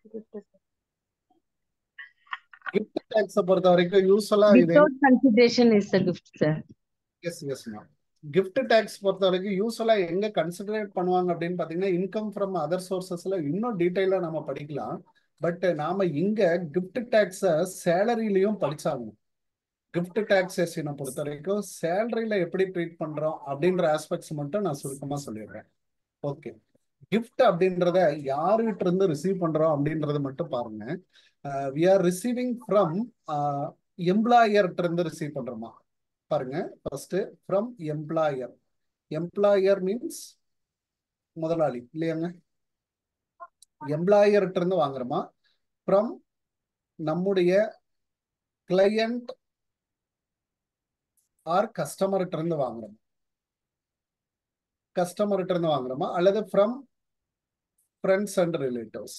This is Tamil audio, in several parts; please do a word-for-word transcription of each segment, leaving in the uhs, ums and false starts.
gift tax பொறுத்த வரைக்கும் யூஸ்வலா இது Without consideration is a gift, sir. Yes yes ma'am gift tax பொறுத்த வரைக்கும் யூஸ்வலா எங்க கன்சிடரேட் பண்ணுவாங்க அப்படின்னு பாத்தீங்கன்னா இன்கம் ஃப்ரம் அதர் சோர்சஸ்ல இன்னும் டீடைலா நம்ம படிக்கலாம். பட் நாம இங்க கிஃப்ட் டேக்ஸ சேலரியிலையும் படிச்சாகணும். கிஃப்ட் டாக்ஸேஷனை பொறுத்த வரைக்கும் சேலரியில எப்படி ட்ரீட் பண்றோம் அப்படின்ற ஆஸ்பெக்ட்ஸ் மட்டும் நான் சுருக்கமா சொல்லிடுறேன். ஓகே, கிஃப்ட் அப்படின்றத யாருகிட்ட இருந்து ரிசீவ் பண்றோம் அப்படின்றத மட்டும் பாருங்க. வி ஆர் ரிசீவிங் ஃப்ரம் எம்ப்ளாயர்கிட்ட இருந்து ரிசீவ் பண்றோமா பாருங்க. First from employer. Employer means முதலாளி இல்லையாங்க. எம்ப்ளாயர்கிட்ட இருந்து வாங்குறோமா ஃப்ரம் நம்முடைய கிளையண்ட் ஆர் கஸ்டமர்கிட்ட இருந்து வாங்குறோம். கஸ்டமர்கிட்ட இருந்து வாங்குறோமா அல்லது from friends and relatives.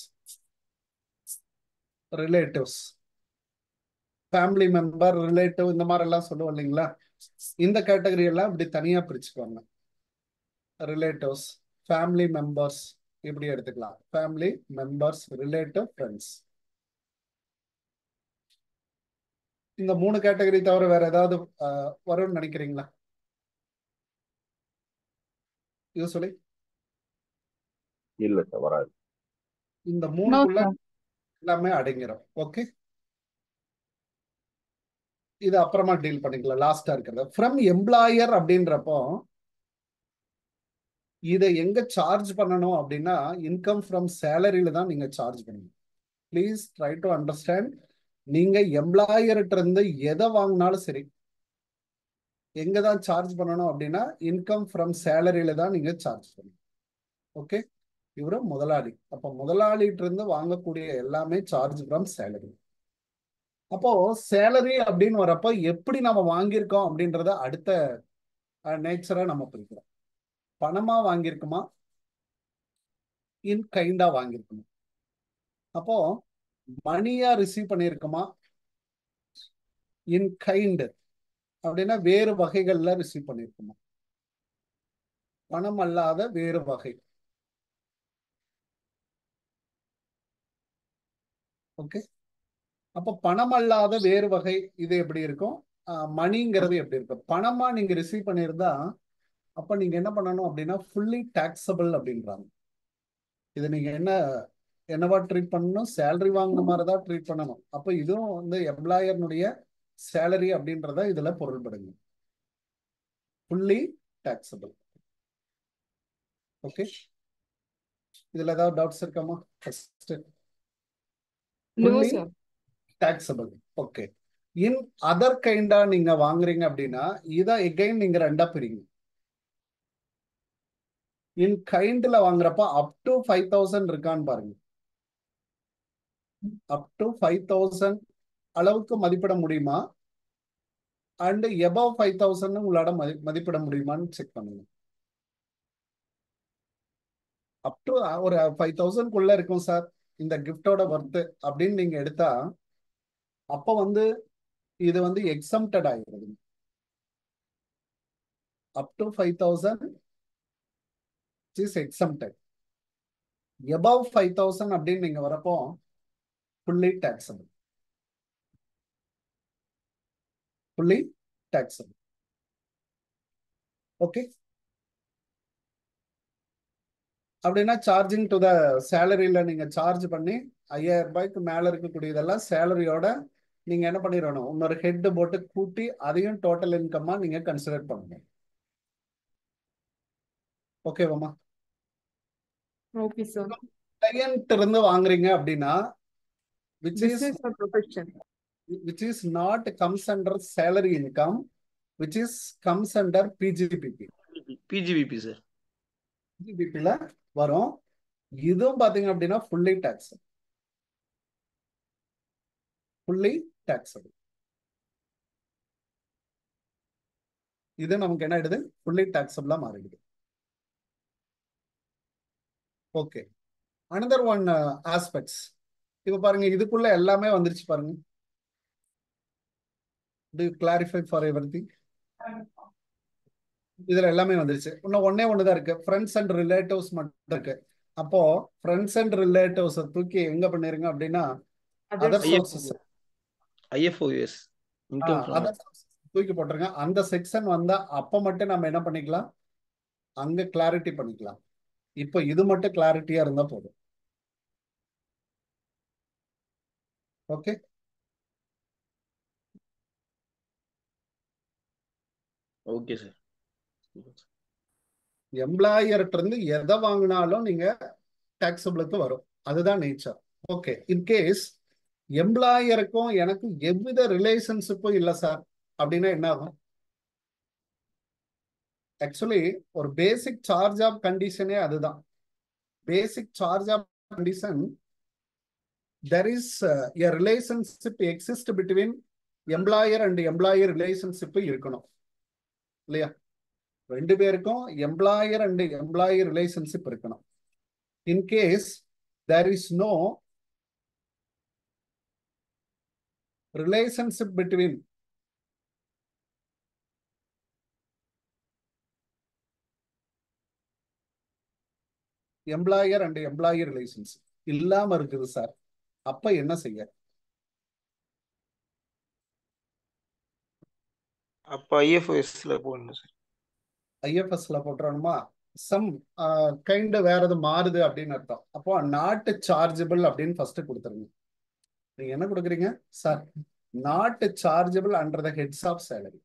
Relatives family member relative இந்த மாதிரி எல்லாம் சொல்லுவோம் இல்லைங்களா. இந்த கேட்டகரி எல்லாம் இப்படி தனியா பிரிச்சுக்குவாங்க. ரிலேட்டிவ்ஸ், ஃபேமிலி மெம்பர்ஸ் இப்படி எடுத்துக்கலாம். Family members, relative, friends. இந்த மூணு கேட்டகரி தவிர வேற ஏதாவது வரும்னு நினைக்கிறீங்களா? யூஸ்வலி இல்ல சார், வராது. இந்த மூணுக்குள்ள எல்லாமே அடங்கிடும். ஓகே, இது அப்புறமா டீல் பண்ணிக்கலாம். லாஸ்டா இருக்கிறது ஃப்ரம் எம்ப்ளாயர் அப்படின்றப்போ இதை எங்க சார்ஜ் பண்ணணும் அப்படின்னா இன்கம் ஃப்ரம் சேலரியில தான் நீங்க சார்ஜ் பண்ணணும். Please try to understand. நீங்க எம்ப்ளாயர்கிட்ட இருந்து எதை வாங்கினாலும் சரி எங்க தான் சார்ஜ் பண்ணணும் அப்படின்னா இன்கம் ஃப்ரம் சேலரியில தான் நீங்க சார்ஜ் பண்ணணும். ஓகே, இவரு முதலாளி. அப்ப முதலாளிகிட்ட இருந்து வாங்கக்கூடிய எல்லாமே சார்ஜ் ஃப்ரம் சேலரி. அப்போ சேலரி அப்படின்னு வரப்போ எப்படி நம்ம வாங்கியிருக்கோம் அப்படின்றத அடுத்த நேச்சரா நம்ம பிரிக்கிறோம். பணமா வாங்கியிருக்குமா, இன் கைண்டா வாங்கியிருக்குமா. அப்போ மணியா ரிசீவ் பண்ணியிருக்குமா, இன் கைண்ட் அப்படின்னா வேறு வகைகள்ல ரிசீவ் பண்ணியிருக்குமா, பணம் அல்லாத வேறு வகை. ஓகே, அப்ப பணம் அல்லாத வேறு வகை இது எப்படி இருக்கும், மணிங்கிறது எப்படி இருக்கும். பணமா நீங்க ரிசீவ் பண்ணியிருந்தா அப்ப நீங்க என்ன பண்ணணும் அப்படின்னா ஃபுல்லி டாக்ஸபிள் அப்படின்றாங்க. இது நீங்க என்ன என்னவா ட்ரீட் பண்ணணும், சேலரி வாங்கின மாதிரி தான் ட்ரீட் பண்ணணும். அப்ப இதுவும் வந்து எம்ப்ளாயர்னுடைய சேலரி அப்படின்றத இதுல பொருள்படுங்க. Fully taxable. ஓகே, இதுல ஏதாவது டவுட்ஸ் இருக்காமா? First fully taxable. Okay, in other கைண்டா நீங்க வாங்குறீங்க அப்படின்னா இதை எகைன் நீங்க ரெண்டா பிரிங்க. இன் கைண்ட்ல வாங்குறப்ப அப் டு ஃபைவ் தௌசண்ட் இருக்கான்னு பாருங்க. அப் டு ஃபைவ் தௌசண்ட் அளவுக்கு மதிப்பிட முடியுமா அண்ட் எபவ் ஃபைவ் தௌசண்ட் உங்களால மதி மதிப்பிட முடியுமான்னு செக் பண்ணுங்க. அப் டு ஒரு ஃபைவ் தௌசண்ட் குள்ள இருக்கும் சார் இந்த கிஃப்டோட ஒர்த் அப்படின்னு நீங்க எடுத்தா அப்ப வந்து இது வந்து எக்ஸம்டட் ஆகிறது. Up to five thousand is exempted. Above five thousand அப்படின்னு நீங்க வரப்போ fully taxable. Fully taxable. Okay, அப்படின்னா சார்ஜிங் டு த சேலரியில நீங்க சார்ஜ் பண்ணி ஐயாயிரம் ரூபாய்க்கு மேல இருக்கக்கூடியதெல்லாம் சேலரியோட நீங்க என்ன பண்ணிடணும், இன்னொரு ஹெட் போட்டு கூட்டி அதையும் டோட்டல் இன்கம்மா நீங்க கன்சிடர் பண்ணுங்க. ஓகேவாமா? Okay, sir. கிளையன்ட் இருந்து வாங்குறீங்க அப்படின்னா which is Business or profession? which is not comes under salary income, which is comes under P G B P. P G B P sir. P G B P ல வரும். இதுவும் பாத்தீங்க அப்படின்னா ஃபுல்லி டாக்ஸ். Fully taxable. இது நமக்கு என்ன ஆயிடுது, ஃபுல்லி டாக்ஸபிளா மாறிடுது. Okay, another one aspects. இப்ப பாருங்க இதுக்குள்ள எல்லாமே வந்துருச்சு பாருங்க. Do you clarify for everything? இதுல எல்லாமே வந்துருச்சு. இன்னும் ஒன்னே ஒண்ணுதான் இருக்கு, ஃப்ரெண்ட்ஸ் அண்ட் ரிலேட்டிவ்ஸ் மட்டும் இருக்கு. அப்போ ஃப்ரெண்ட்ஸ் அண்ட் ரிலேட்டிவ்ஸ் தூக்கி எங்க பண்ணிருங்க அப்படின்னா other sources IFOS income from other தூக்கி போட்டுருங்க. அந்த செக்ஷன் வந்தா அப்ப மட்டும் நம்ம என்ன பண்ணிக்கலாம், அங்க கிளாரிட்டி பண்ணிக்கலாம். இப்போ இது மட்டும் கிளாரிட்டியா இருந்தா போதும். Okay, okay sir. எம்ப்ளாயர்கிட்ட இருந்து எதை வாங்கினாலும் நீங்க டாக்ஸபிளுக்கு வரும். அதுதான் நேச்சர். ஓகே, இன்கேஸ் எம்ப்ளாயருக்கும் எனக்கு எவ்வித ரிலேஷன்ஷிப்பும் இல்லை சார் அப்படின்னா என்ன ஆகும்? ஆக்சுவலி ஒரு பேசிக் சார்ஜ் ஆஃப் கண்டிஷனே அதுதான். Basic charge of condition there is uh, a relationship exist between employer and employee relationship இருக்கணும் இல்லையா? ரெண்டு பேருக்கும் எம்ப்ளாயர் அண்ட் எம்ப்ளாயி ரிலேஷன்ஷிப் இருக்கணும். In case there is no relationship between employer and employee relationship இல்லாம இருக்குது சார், அப்ப என்ன செய்ய? அப்ப ஐஎஃப்ஓஎஸ்ல போடணும் சார். ஐஎஃப்எஸ்ல போட்டுறணுமா? சம் கைண்ட் வேற எது மாறுது அப்படின்னு அர்த்தம். அப்போ நாட் சார்ஜபிள் அப்படின்னு ஃபர்ஸ்ட் கொடுத்துருங்க. நீங்க என்ன கொடுக்குறீங்க sir? Not chargeable under the heads of salary.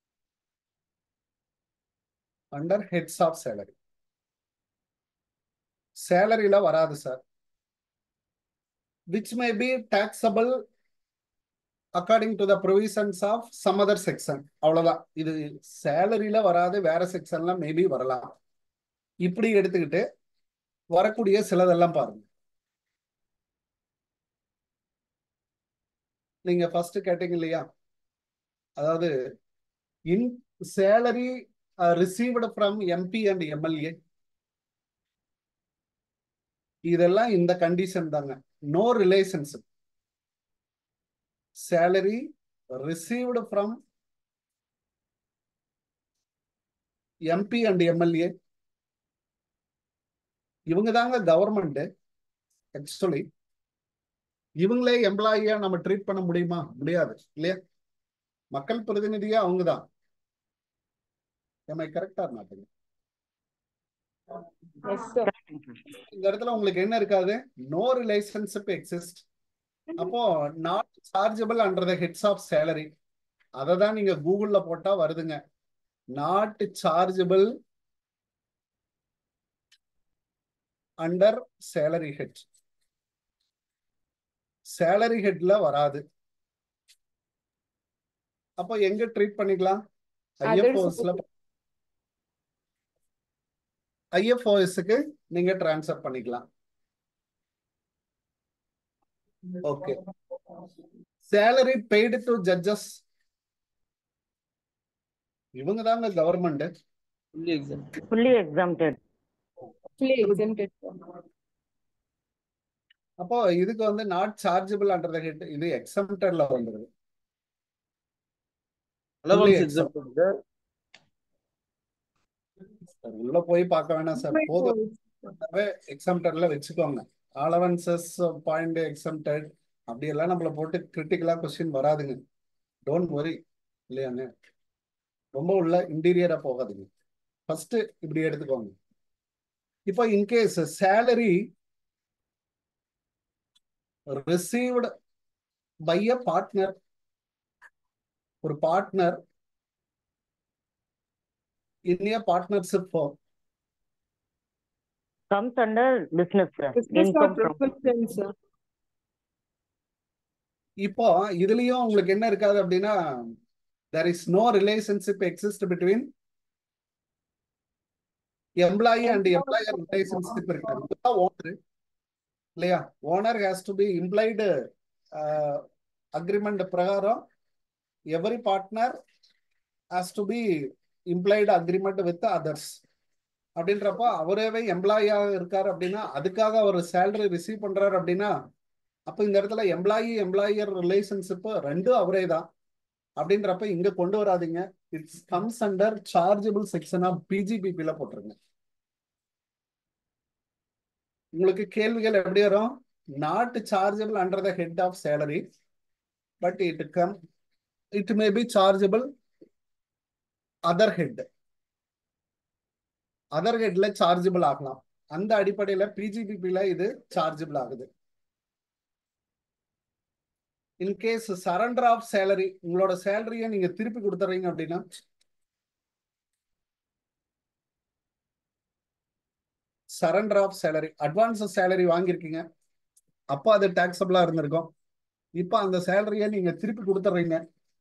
Under heads of salary. சேலரியில வராது sir. Which may be taxable according to the provisions of some other section. அவ்வளவுதான். இது சேலரியில வராது, வேற செக்ஷன்ல மேபி வரலாம். இப்படி எடுத்துக்கிட்டு வரக்கூடிய சிலதெல்லாம் பாருங்க. நீங்க ஃபர்ஸ்ட் கேட்டீங்க இல்லையா, அதாவது in salary received from MP and MLA, இதெல்லாம் இந்த கண்டிஷன் தாங்க. No relationship. Salary received from MP and MLA, இவங்க தாங்க கவர்மெண்ட். ஆக்சுவலி இவங்களே எம்ப்ளாயியா நம்ம ட்ரீட் பண்ண முடியுமா? முடியாது இல்லையா? மக்கள் பிரதிநிதியா அவங்க தான். கரெக்டா மாட்டீங்க. இந்த இடத்துல உங்களுக்கு என்ன இருக்காது? No relationship exist. அப்போ not chargeable under the heads of salary. அதை தான் நீங்க கூகுள்ல போட்டா வருதுங்க. Not chargeable under salary head. Salary ஹெட்ல வராது. அப்போ எங்க ட்ரீட் பண்ணிக்கலாம்? ஐஎஃப்ஓஎஸ்ல ஐஎஃப்ஓஎஸ்க்கு நீங்க டிரான்ஸ்ஃபர் பண்ணிக்கலாம். Okay, salary paid to judges, இவங்க தாங்க government. Fully exempt. fully exempted. Fully exempted. அப்போ இதுக்கு வந்து not chargeable under the head, இது எக்ஸம்டட்ல வந்துருது. Allowance exempt sir. உள்ள போய் பார்க்க வேணாம் சார், போதும். எக்ஸம்டட்ல வச்சுக்கோங்க. அலவன்சஸ் பாயிண்ட் எக்ஸம்டட் அப்படி எல்லாம் நம்மள போட்டு கிரிட்டிக்கலா கொஸ்டின் வராதுங்க. டோன்ட் வரி இல்லையாங்க. ரொம்ப உள்ள இன்டீரியரா போகாதுங்க. ஃபர்ஸ்ட் இப்படி எடுத்துக்கோங்க. இப்போ in case salary received by a partner, ஒரு partner in a partnership firm Comes under business, sir. Business or Income from profession, sir. இப்போ இதுலயும் உங்களுக்கு என்ன இருக்காது அப்படின்னா, there is no relationship exist between employee and employer relationship இருக்காது. ஓனர் இல்லையா? Owner has to be implied agreement பிரகாரம் every partner has to be implied agreement with others. அப்படின்றப்ப அவரவே எம்ப்ளாயியா இருக்காரு அப்படின்னா, அதுக்காக அவர் சேலரி ரிசீவ் பண்றாரு அப்படின்னா, அப்ப இந்த இடத்துல எம்ப்ளாயி எம்ப்ளாயர் ரிலேஷன்ஷிப் ரெண்டும் அவரே தான். அப்படின்றப்ப இங்க கொண்டு வராதிங்க. It's comes under chargeable section of பிஜிபிபில போட்டுருங்க. உங்களுக்கு கேள்விகள் எப்படி வரும்? Not chargeable under the head of salary, but it come it may be chargeable other head. Other ஹெட்ல சார்ஜபிள் ஆகலாம். அந்த அடிப்படையில பிஜிபிபில இது சார்ஜபிள் ஆகுது. இன்கேஸ் சரண்டர் ஆஃப் சேலரி, உங்களோட சேலரியை நீங்க திருப்பி கொடுத்துறீங்க அப்படின்னா surrender of salary, advance salary வாங்கியிருக்கீங்க, அப்போ அது டாக்ஸபிளா இருந்திருக்கும். இப்போ அந்த சேலரியை நீங்க திருப்பி கொடுத்துறீங்க,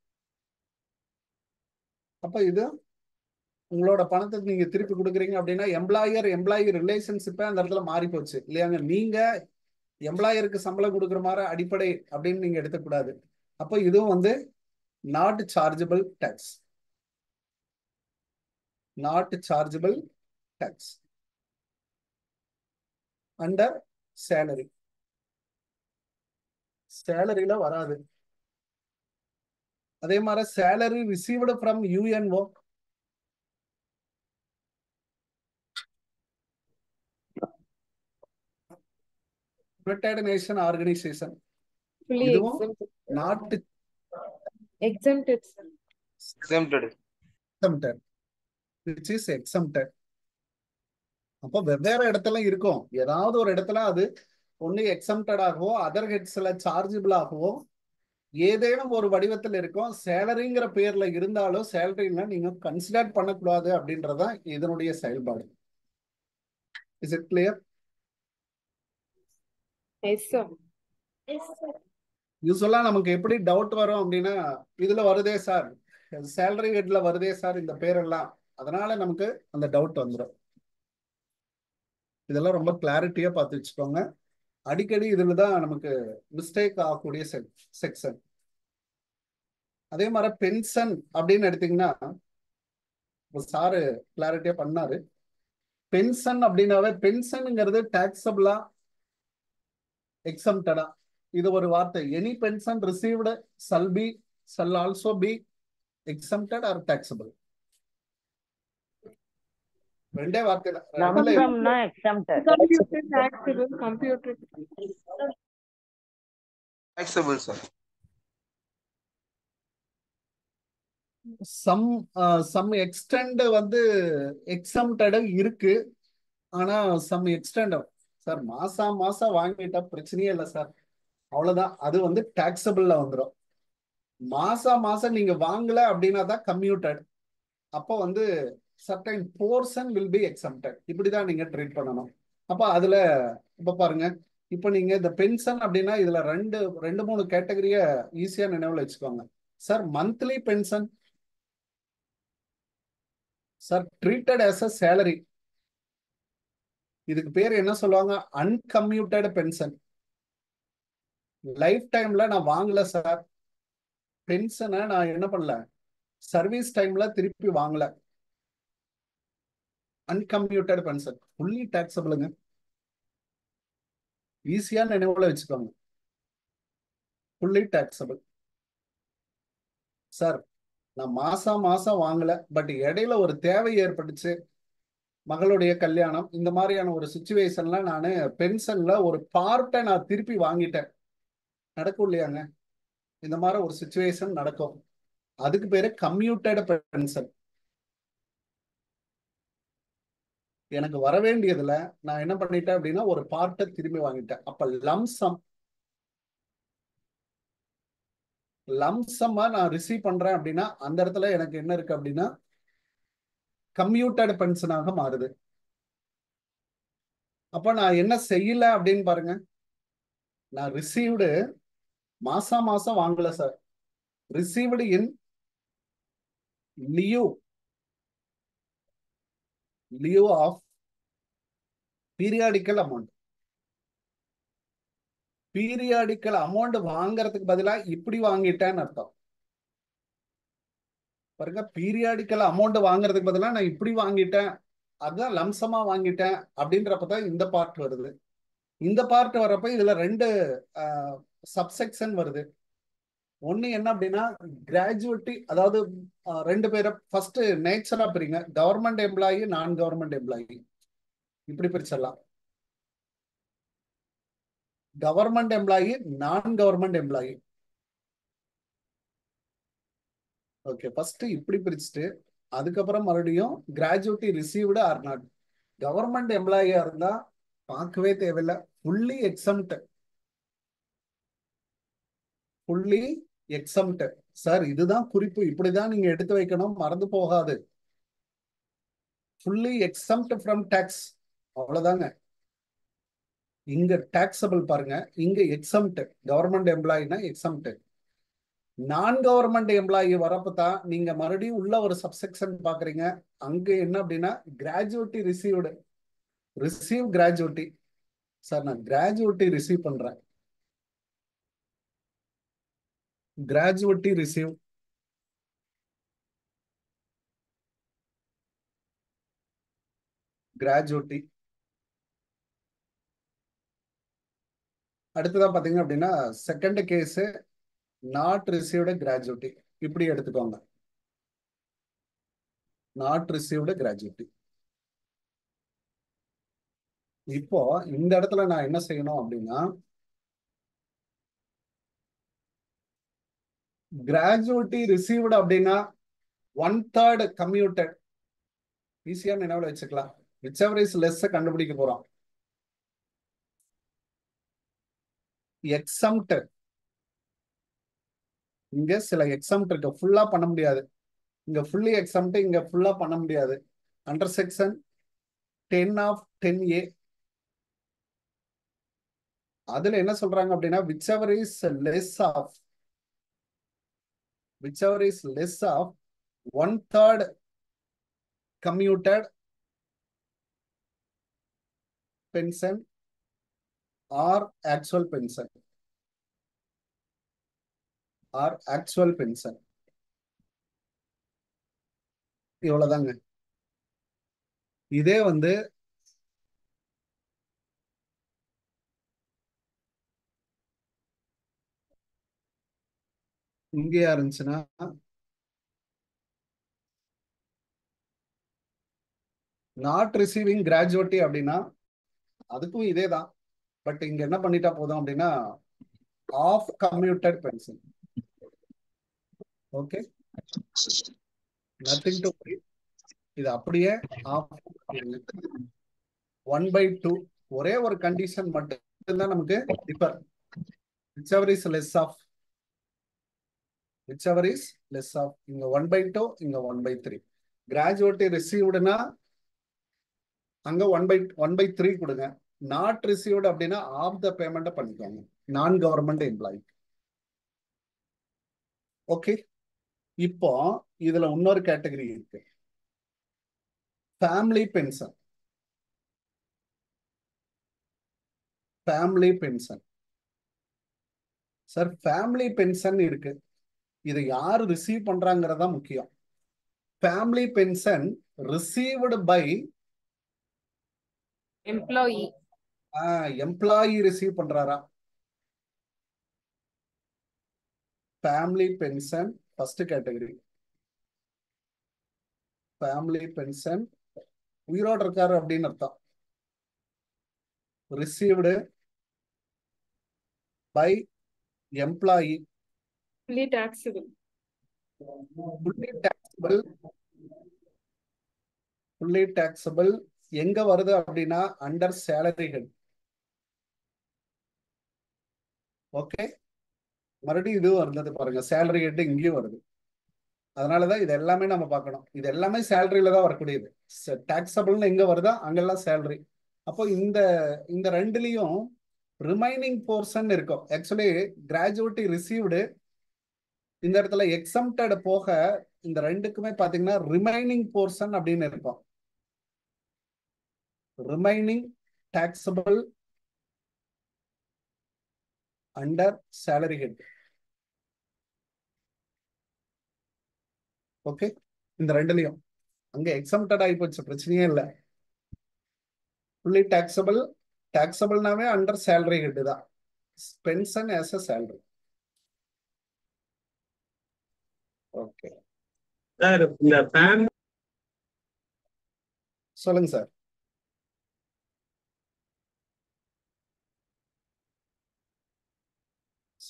அப்ப இது உங்களோட பணத்துக்கு நீங்க திருப்பி கொடுக்குறீங்க அப்படின்னா எம்ப்ளாயர் எம்ப்ளாயி ரிலேஷன்ஷிப்பே அந்த இடத்துல மாறி போச்சு இல்லையாங்க. நீங்க எம்ப்ளாயருக்கு சம்பளம் கொடுக்குற மாதிரி அடிப்படை அப்படின்னு நீங்க எடுத்துக்கூடாது. அப்போ இதுவும் வந்து not chargeable tax, not chargeable tax under salary. சேலரியில வராது. அதே மாதிரி salary received from UNO, United Nation organisation, Fully இதுவும் exempted. Not Exempted, sir. Exempted. exempted, which is exempted. அப்போ வெவ்வேறு இடத்துல இருக்கும். ஏதாவது ஒரு இடத்துல அது ஒன்னு எக்ஸம்டட் ஆகவோ அதர் ஹெட்ஸ்ல சார்ஜபிள் ஆகவோ ஏதேனும் ஒரு வடிவத்தில் இருக்கும். சேலரிங்கிற பேர்ல இருந்தாலும் சேலரியில நீங்க கன்சிடர் பண்ணக்கூடாது அப்படின்றதான் இதனுடைய செயல்பாடு. Is it clear? Yes, sir. Yes, sir. யூஸ்வலா நமக்கு எப்படி டவுட் வரும் அப்படின்னா, இதுல வருதே சார், சேலரி ஹெட்ல வருதே சார் இந்த பேரெல்லாம், அதனால நமக்கு அந்த டவுட் வந்துடும். இதெல்லாம் ரொம்ப கிளாரிட்டியா பார்த்து வச்சுக்கோங்க. அடிக்கடி இதுல தான் நமக்கு மிஸ்டேக் ஆகக்கூடிய செக்ஷன். அதே மாதிரி பென்ஷன் அப்படின்னு எடுத்தீங்கன்னா சாரு கிளாரிட்டியா பண்ணாரு. பென்ஷன் அப்படின்னாவே பென்ஷனுங்கிறது டாக்ஸபிளா எக்ஸம்டடா, இது ஒரு வார்த்தை. Any pension received shall be shall also be exempted or taxable. ரெண்டே வார்த்தை தான். Lump ரெண்டுல sum na exempted. Computed, taxable, computed. Taxable, sir. Some some extent வந்து எக்ஸம்டட் இருக்கு. ஆனா சம் எக்ஸ்டெண்ட் சார் மாசா மாசம் வாங்கிட்டா பிரச்சனையே இல்லை சார், அவ்வளவுதான், அது வந்து டாக்ஸபிள்ல வந்துடும். மாசா மாசம் நீங்க வாங்கல அப்படின்னா தான் கம்யூட்டட். அப்போ வந்து certain portion will be exempted. இப்படிதான் நீங்க ட்ரீட் பண்ணணும். அப்ப அதுல இப்ப பாருங்க, இப்ப நீங்க இந்த பென்ஷன் அப்படின்னா இதுல ரெண்டு ரெண்டு மூணு கேட்டகரிய ஈஸியா நினைவுல வச்சுக்கோங்க. Sir monthly pension sir treated as a salary, இதுக்கு பேர் என்ன சொல்லுவாங்க? அன்கம்யூட்டட் பென்ஷன். லைஃப் டைம்ல நான் வாங்கல சார் பென்ஷனை, நான் என்ன பண்ணல சர்வீஸ் டைம்ல திருப்பி வாங்கல, அன்கம்யூட்டட் பென்ஷன் ஃபுல்லி டாக்ஸபிளுங்க. ஈஸியா நினைவுல வச்சுக்கோங்க, ஃபுல்லி டாக்ஸபிள். சார் நான் மாசம் மாசம் வாங்கல, பட் இடையில ஒரு தேவை ஏற்பட்டுச்சு, மகளுடைய கல்யாணம், இந்த மாதிரியான ஒரு சுச்சுவேஷன்ல நான் பென்ஷன்ல ஒரு பார்ட்டை நான் திருப்பி வாங்கிட்டேன், நடக்கும் இல்லையாங்க? இந்த மாதிரி ஒரு சுச்சுவேஷன் நடக்கும். அதுக்கு பேரு கம்யூட்டட் பென்ஷன். எனக்கு வர வேண்டியதுல நான் என்ன பண்ணிட்டேன் அப்படின்னா ஒரு பார்ட்டை திரும்பி வாங்கிட்டேன். அப்ப லம்சம் லம்சமா நான் ரிசீவ் பண்றேன் அப்படின்னா அந்த இடத்துல எனக்கு என்ன இருக்கு அப்படின்னா கம்யூட்டட் பென்ஷனாக மாறுது. அப்ப நான் என்ன செய்யல அப்படின்னு பாருங்க, நான் ரிசீவ்டு மாசம் மாசம் வாங்கல sir, received in lieu lieu of periodical amount. Periodical amount வாங்கறதுக்கு பதிலா இப்படி வாங்கிட்டேன்னு அர்த்தம். பாருங்க, பீரியாடிக்கல் அமௌண்ட் வாங்குறதுக்கு பதிலா நான் இப்படி வாங்கிட்டேன், அதுதான் லம்சமா வாங்கிட்டேன் அப்படின்றப்பதான் இந்த பார்ட் வருது. இந்த பார்ட் வரப்ப இதுல ரெண்டு சப்செக்ஷன் வருது. ஒண்ணு என்ன அப்படின்னா கிராஜுவேட்டி, அதாவது ரெண்டு பேரை ஃபர்ஸ்ட் நேச்சரா பிரிங்க, கவர்மெண்ட் எம்ப்ளாயி நான் கவர்மெண்ட் எம்ப்ளாயி இப்படி பிரிச்சிடலாம். கவர்மெண்ட் எம்ப்ளாயி, நான் கவர்மெண்ட் எம்ப்ளாயி. ஓகே, ஃபர்ஸ்ட் இப்படி பிரிச்சுட்டு அதுக்கப்புறம் மறுபடியும் gratuity received or not. Government எம்ப்ளாயியா இருந்தா பார்க்கவே தேவையில்லை, fully exempt. Fully exempt. Sir இதுதான் குறிப்பு, இப்படிதான் நீங்க எடுத்து வைக்கணும், மறந்து போகாது. ஃபுல்லி எக்ஸம்ட் ஃப்ரம் டாக்ஸ், அவ்வளவுதாங்க. இங்க டாக்ஸபிள் பாருங்க, இங்க எக்ஸம்ட். கவர்மெண்ட் எம்ப்ளாயினா எக்ஸம்ட். நான் கவர்மெண்ட் எம்ப்ளாயி வரப்பதான் நீங்க மறுபடியும் உள்ள ஒரு சப்செக்ஷன் பாக்குறீங்க. அங்க என்ன அப்படின்னா gratuity received, receive gratuity. Sir நான் கிராஜுவிட்டி ரிசீவ் பண்றேன், கிராஜுவிட்டி ரிசீவ். கிராஜுவிட்டி அடுத்ததான் பாத்தீங்க அப்படின்னா second case not received gratuity. இப்படி எடுத்துக்கோங்க, நாட் ரிசீவ்டு கிராஜுவிட்டி. இப்போ இந்த இடத்துல நான் என்ன செய்யணும் அப்படின்னா கிராஜுவிட்டி ரிசீவ்டு அப்படின்னா ஒன் தேர்ட் கம்யூட்டட். ஈஸியா நினைவுல வச்சுக்கலாம். விச் எவர் இஸ் லெஸ் கண்டுபிடிக்க போறோம். எக்ஸம்ட், இங்க சில எக்ஸம்ட் இருக்கு, ஃபுல்லா பண்ண முடியாது. இங்க ஃபுல்லி எக்ஸம்ட், இங்க ஃபுல்லா பண்ண முடியாது. Under section ten of ten A அதுல என்ன சொல்றாங்க அப்படின்னா whichever is less of, whichever is less of one third commuted pension or actual pension, or actual pension. இவ்வளவுதாங்க. இதே வந்து இங்கேயா இருந்துச்சுன்னா நாட் ரிசீவிங் கிராஜுவிட்டி அப்படின்னா அதுக்கும் இதே தான். பட் இங்க என்ன பண்ணிட்டா போதும் அப்படின்னா of commuted pension. Okay, nothing to வரி. இது அப்படியே ஆஃப் ஒன் பை டூ. ஒரே ஒரு கண்டிஷன் மட்டும்தான் நமக்கு differ. Whichever is less of, whichever is less of. இங்க ஒன் பை டூ, இங்க ஒன் பை த்ரீ. கிராஜுவிட்டி ரிசீவ்டுனா அங்க one by one by three கொடுங்க. நாட் ரிசீவ்டு அப்படின்னா ஆஃப் த பேமெண்ட் பண்ணிக்கோங்க, நான் கவர்மெண்ட் எம்ப்ளாயி. ஓகே, இப்போ இதுல இன்னொரு கேட்டகரி இருக்கு, family pension. Family pension sir, family pension இருக்கு. இதை யாரு ரிசீவ் பண்றாங்கிறதா முக்கியம். Family pension received by employee. Employee receive பண்றாரா? Family pension first category. Family pension உயிரோடு இருக்காரு அப்படின்னு அர்த்தம். Received by employee, Fully taxable. fully taxable. fully taxable எங்க வருது அப்படின்னா அண்டர் சேலரி ஹெட். ஓகே, மறுபடியும் இதுவும் இருந்தது பாருங்க, சேலரி ஹெட் இங்கேயும் வருது. அதனாலதான் இது எல்லாமே நம்ம பார்க்கணும். இது எல்லாமே சேலரியில தான் வரக்கூடியது. டாக்ஸபிள்னு எங்க வருதா அங்கெல்லாம் சேலரி. அப்போ இந்த இந்த ரெண்டுலயும் ரிமைனிங் போர்ஷன் இருக்கும். ஆக்சுவலி கிராஜுவிட்டி ரிசீவ்டு இந்த இடத்துல எக்ஸம்டட் போக இந்த ரெண்டுக்குமே பாத்தீங்கன்னா ரிமைனிங் போர்ஷன் அப்படின்னு இருக்கும். Remaining taxable under salary head. Okay, இந்த ரெண்டுலயும் அங்க எக்ஸம்டட் ஆகி போச்சு, பிரச்சனையே இல்லை. ஃபுல்லி டாக்ஸபிள், டாக்ஸபிள்னாவே அண்டர் சேலரி ஹெட் தான். Pension as a salary. Okay sir, இந்த ஃபேமிலி சொல்லுங்க சார்.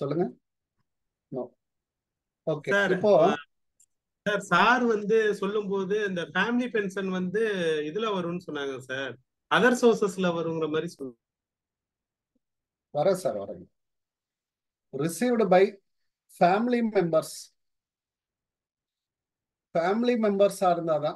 சொல்லுங்க. நோ. ஓகே, சார் இப்போ சார் சார் வந்து சொல்லும்போது இந்த ஃபேமிலி பென்ஷன் வந்து இதுல வரும்னு சொன்னாங்க சார், அதர் சோர்சஸ்ல வருங்கிற மாதிரி சொன்னாங்க. வர சார் வரேங்க. Received by family members, family மெம்பர்ஸா இருந்தாதான்.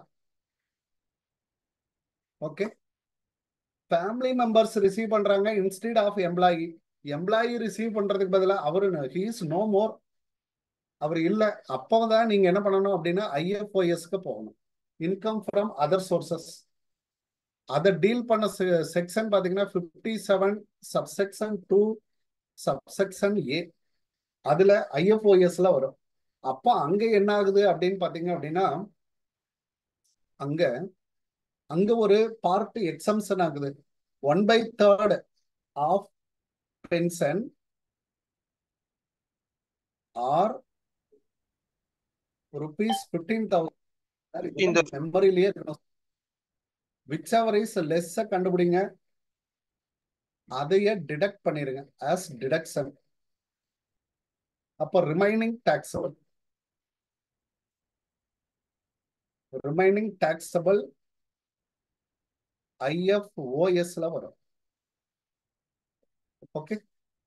ஓகே, ஃபேமிலி மெம்பர்ஸ் ரிசீவ் பண்றாங்க instead of employee. Employee receive பண்றதுக்கு பதிலா அவரு ஹி இஸ் நோ மோர், அவர் இல்ல. அப்போதான் நீங்க என்ன பண்ணணும் அப்படின்னா ஐஎஃப்ஓஎஸ்க்கு போகணும், இன்கம் ஃப்ரம் அதர் சோர்சஸ். அதை டீல் பண்ண செக்ஷன் பாத்தீங்கன்னா fifty seven subsection two subsection A, அதுல ஐஎஃப்ஓஎஸ்ல வரும். அப்போ அங்க என்ன ஆகுது அப்படின்னு பாத்தீங்க அப்படின்னா அங்க அங்க ஒரு பார்ட் எக்ஸம்ஷன் ஆகுது. One by third of pension or rupees fifteen thousand மெமரியிலேயே இருக்கணும். விச் எவர் இஸ் லெஸ் கண்டுபிடிங்க, அதையே டிடக்ட் பண்ணிருங்க ஆஸ் டிடக்ஷன். அப்போ ரிமைனிங் டாக்ஸபிள், ரிமைனிங் டாக்ஸபிள் ஐஎஃப்ஓஎஸ்ல வரும். Okay,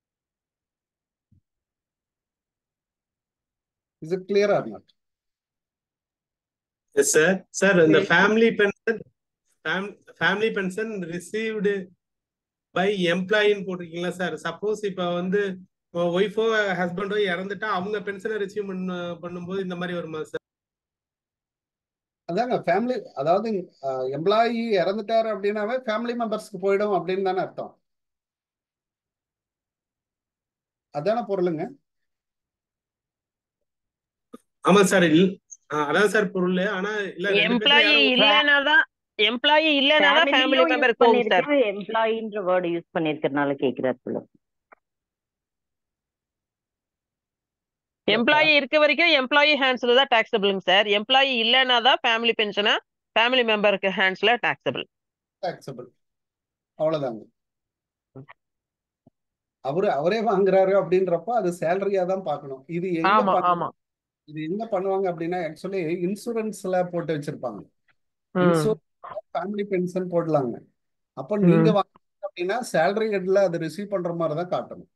is it clear or not? Yes sir. Sir இந்த family pension family pension received by எம்ப்ளாயின்னு போட்டிருக்கீங்களா சார்? சப்போஸ் இப்போ வந்து ஒய்ஃபோ ஹஸ்பண்டோ இறந்துட்டா அவங்க பென்ஷனை ரிசீவ் பண்ண பண்ணும்போது இந்த மாதிரி வருமா சார்? அதாங்க ஃபேமிலி, அதாவது எம்ப்ளாயி இறந்துட்டாரு அப்படின்னாவே ஃபேமிலி மெம்பர்ஸ்க்கு போயிடும் அப்படின்னு தானே அர்த்தம். அதான பொருளுங்க. ஆமா சார், அதான் சார் பொருள். ஆனா இல்ல, எம்ப்ளாயி இல்லனாதான் எம்ப்ளாயி இல்லனாதான் ஃபேமிலி மெம்பருக்கு போகும் சார். எம்ப்ளாயின்ற வேர்ட் யூஸ் பண்ணிருக்கறனால கேக்குறாரு. எம்ப்ளாயி இருக்க வரைக்கும் எம்ப்ளாயி ஹேண்ட்ஸ்ல தான் டாக்ஸபிள்ங்க சார். எம்ப்ளாயி இல்லனாதான் ஃபேமிலி பென்ஷனா ஃபேமிலி மெம்பருக்கு ஹேண்ட்ஸ்ல டாக்ஸபிள். டாக்ஸபிள் அவ்வளவுதாங்க. அவரு அவரே வாங்குறாரு அப்படின்றப்ப அது சேலரியா தான் பார்க்கணும். இது எங்க இது என்ன பண்ணுவாங்க அப்படின்னா ஆக்சுவலி இன்சூரன்ஸ்ல போட்டு வச்சிருப்பாங்க. இன்சூரன்ஸ் ஃபேமிலி பென்ஷன் போடலாங்க. அப்ப நீங்க வாங்க அப்படின்னா சேலரி ஹெட்ல அது ரிசீவ் பண்ற மாதிரி தான் காட்டணும்.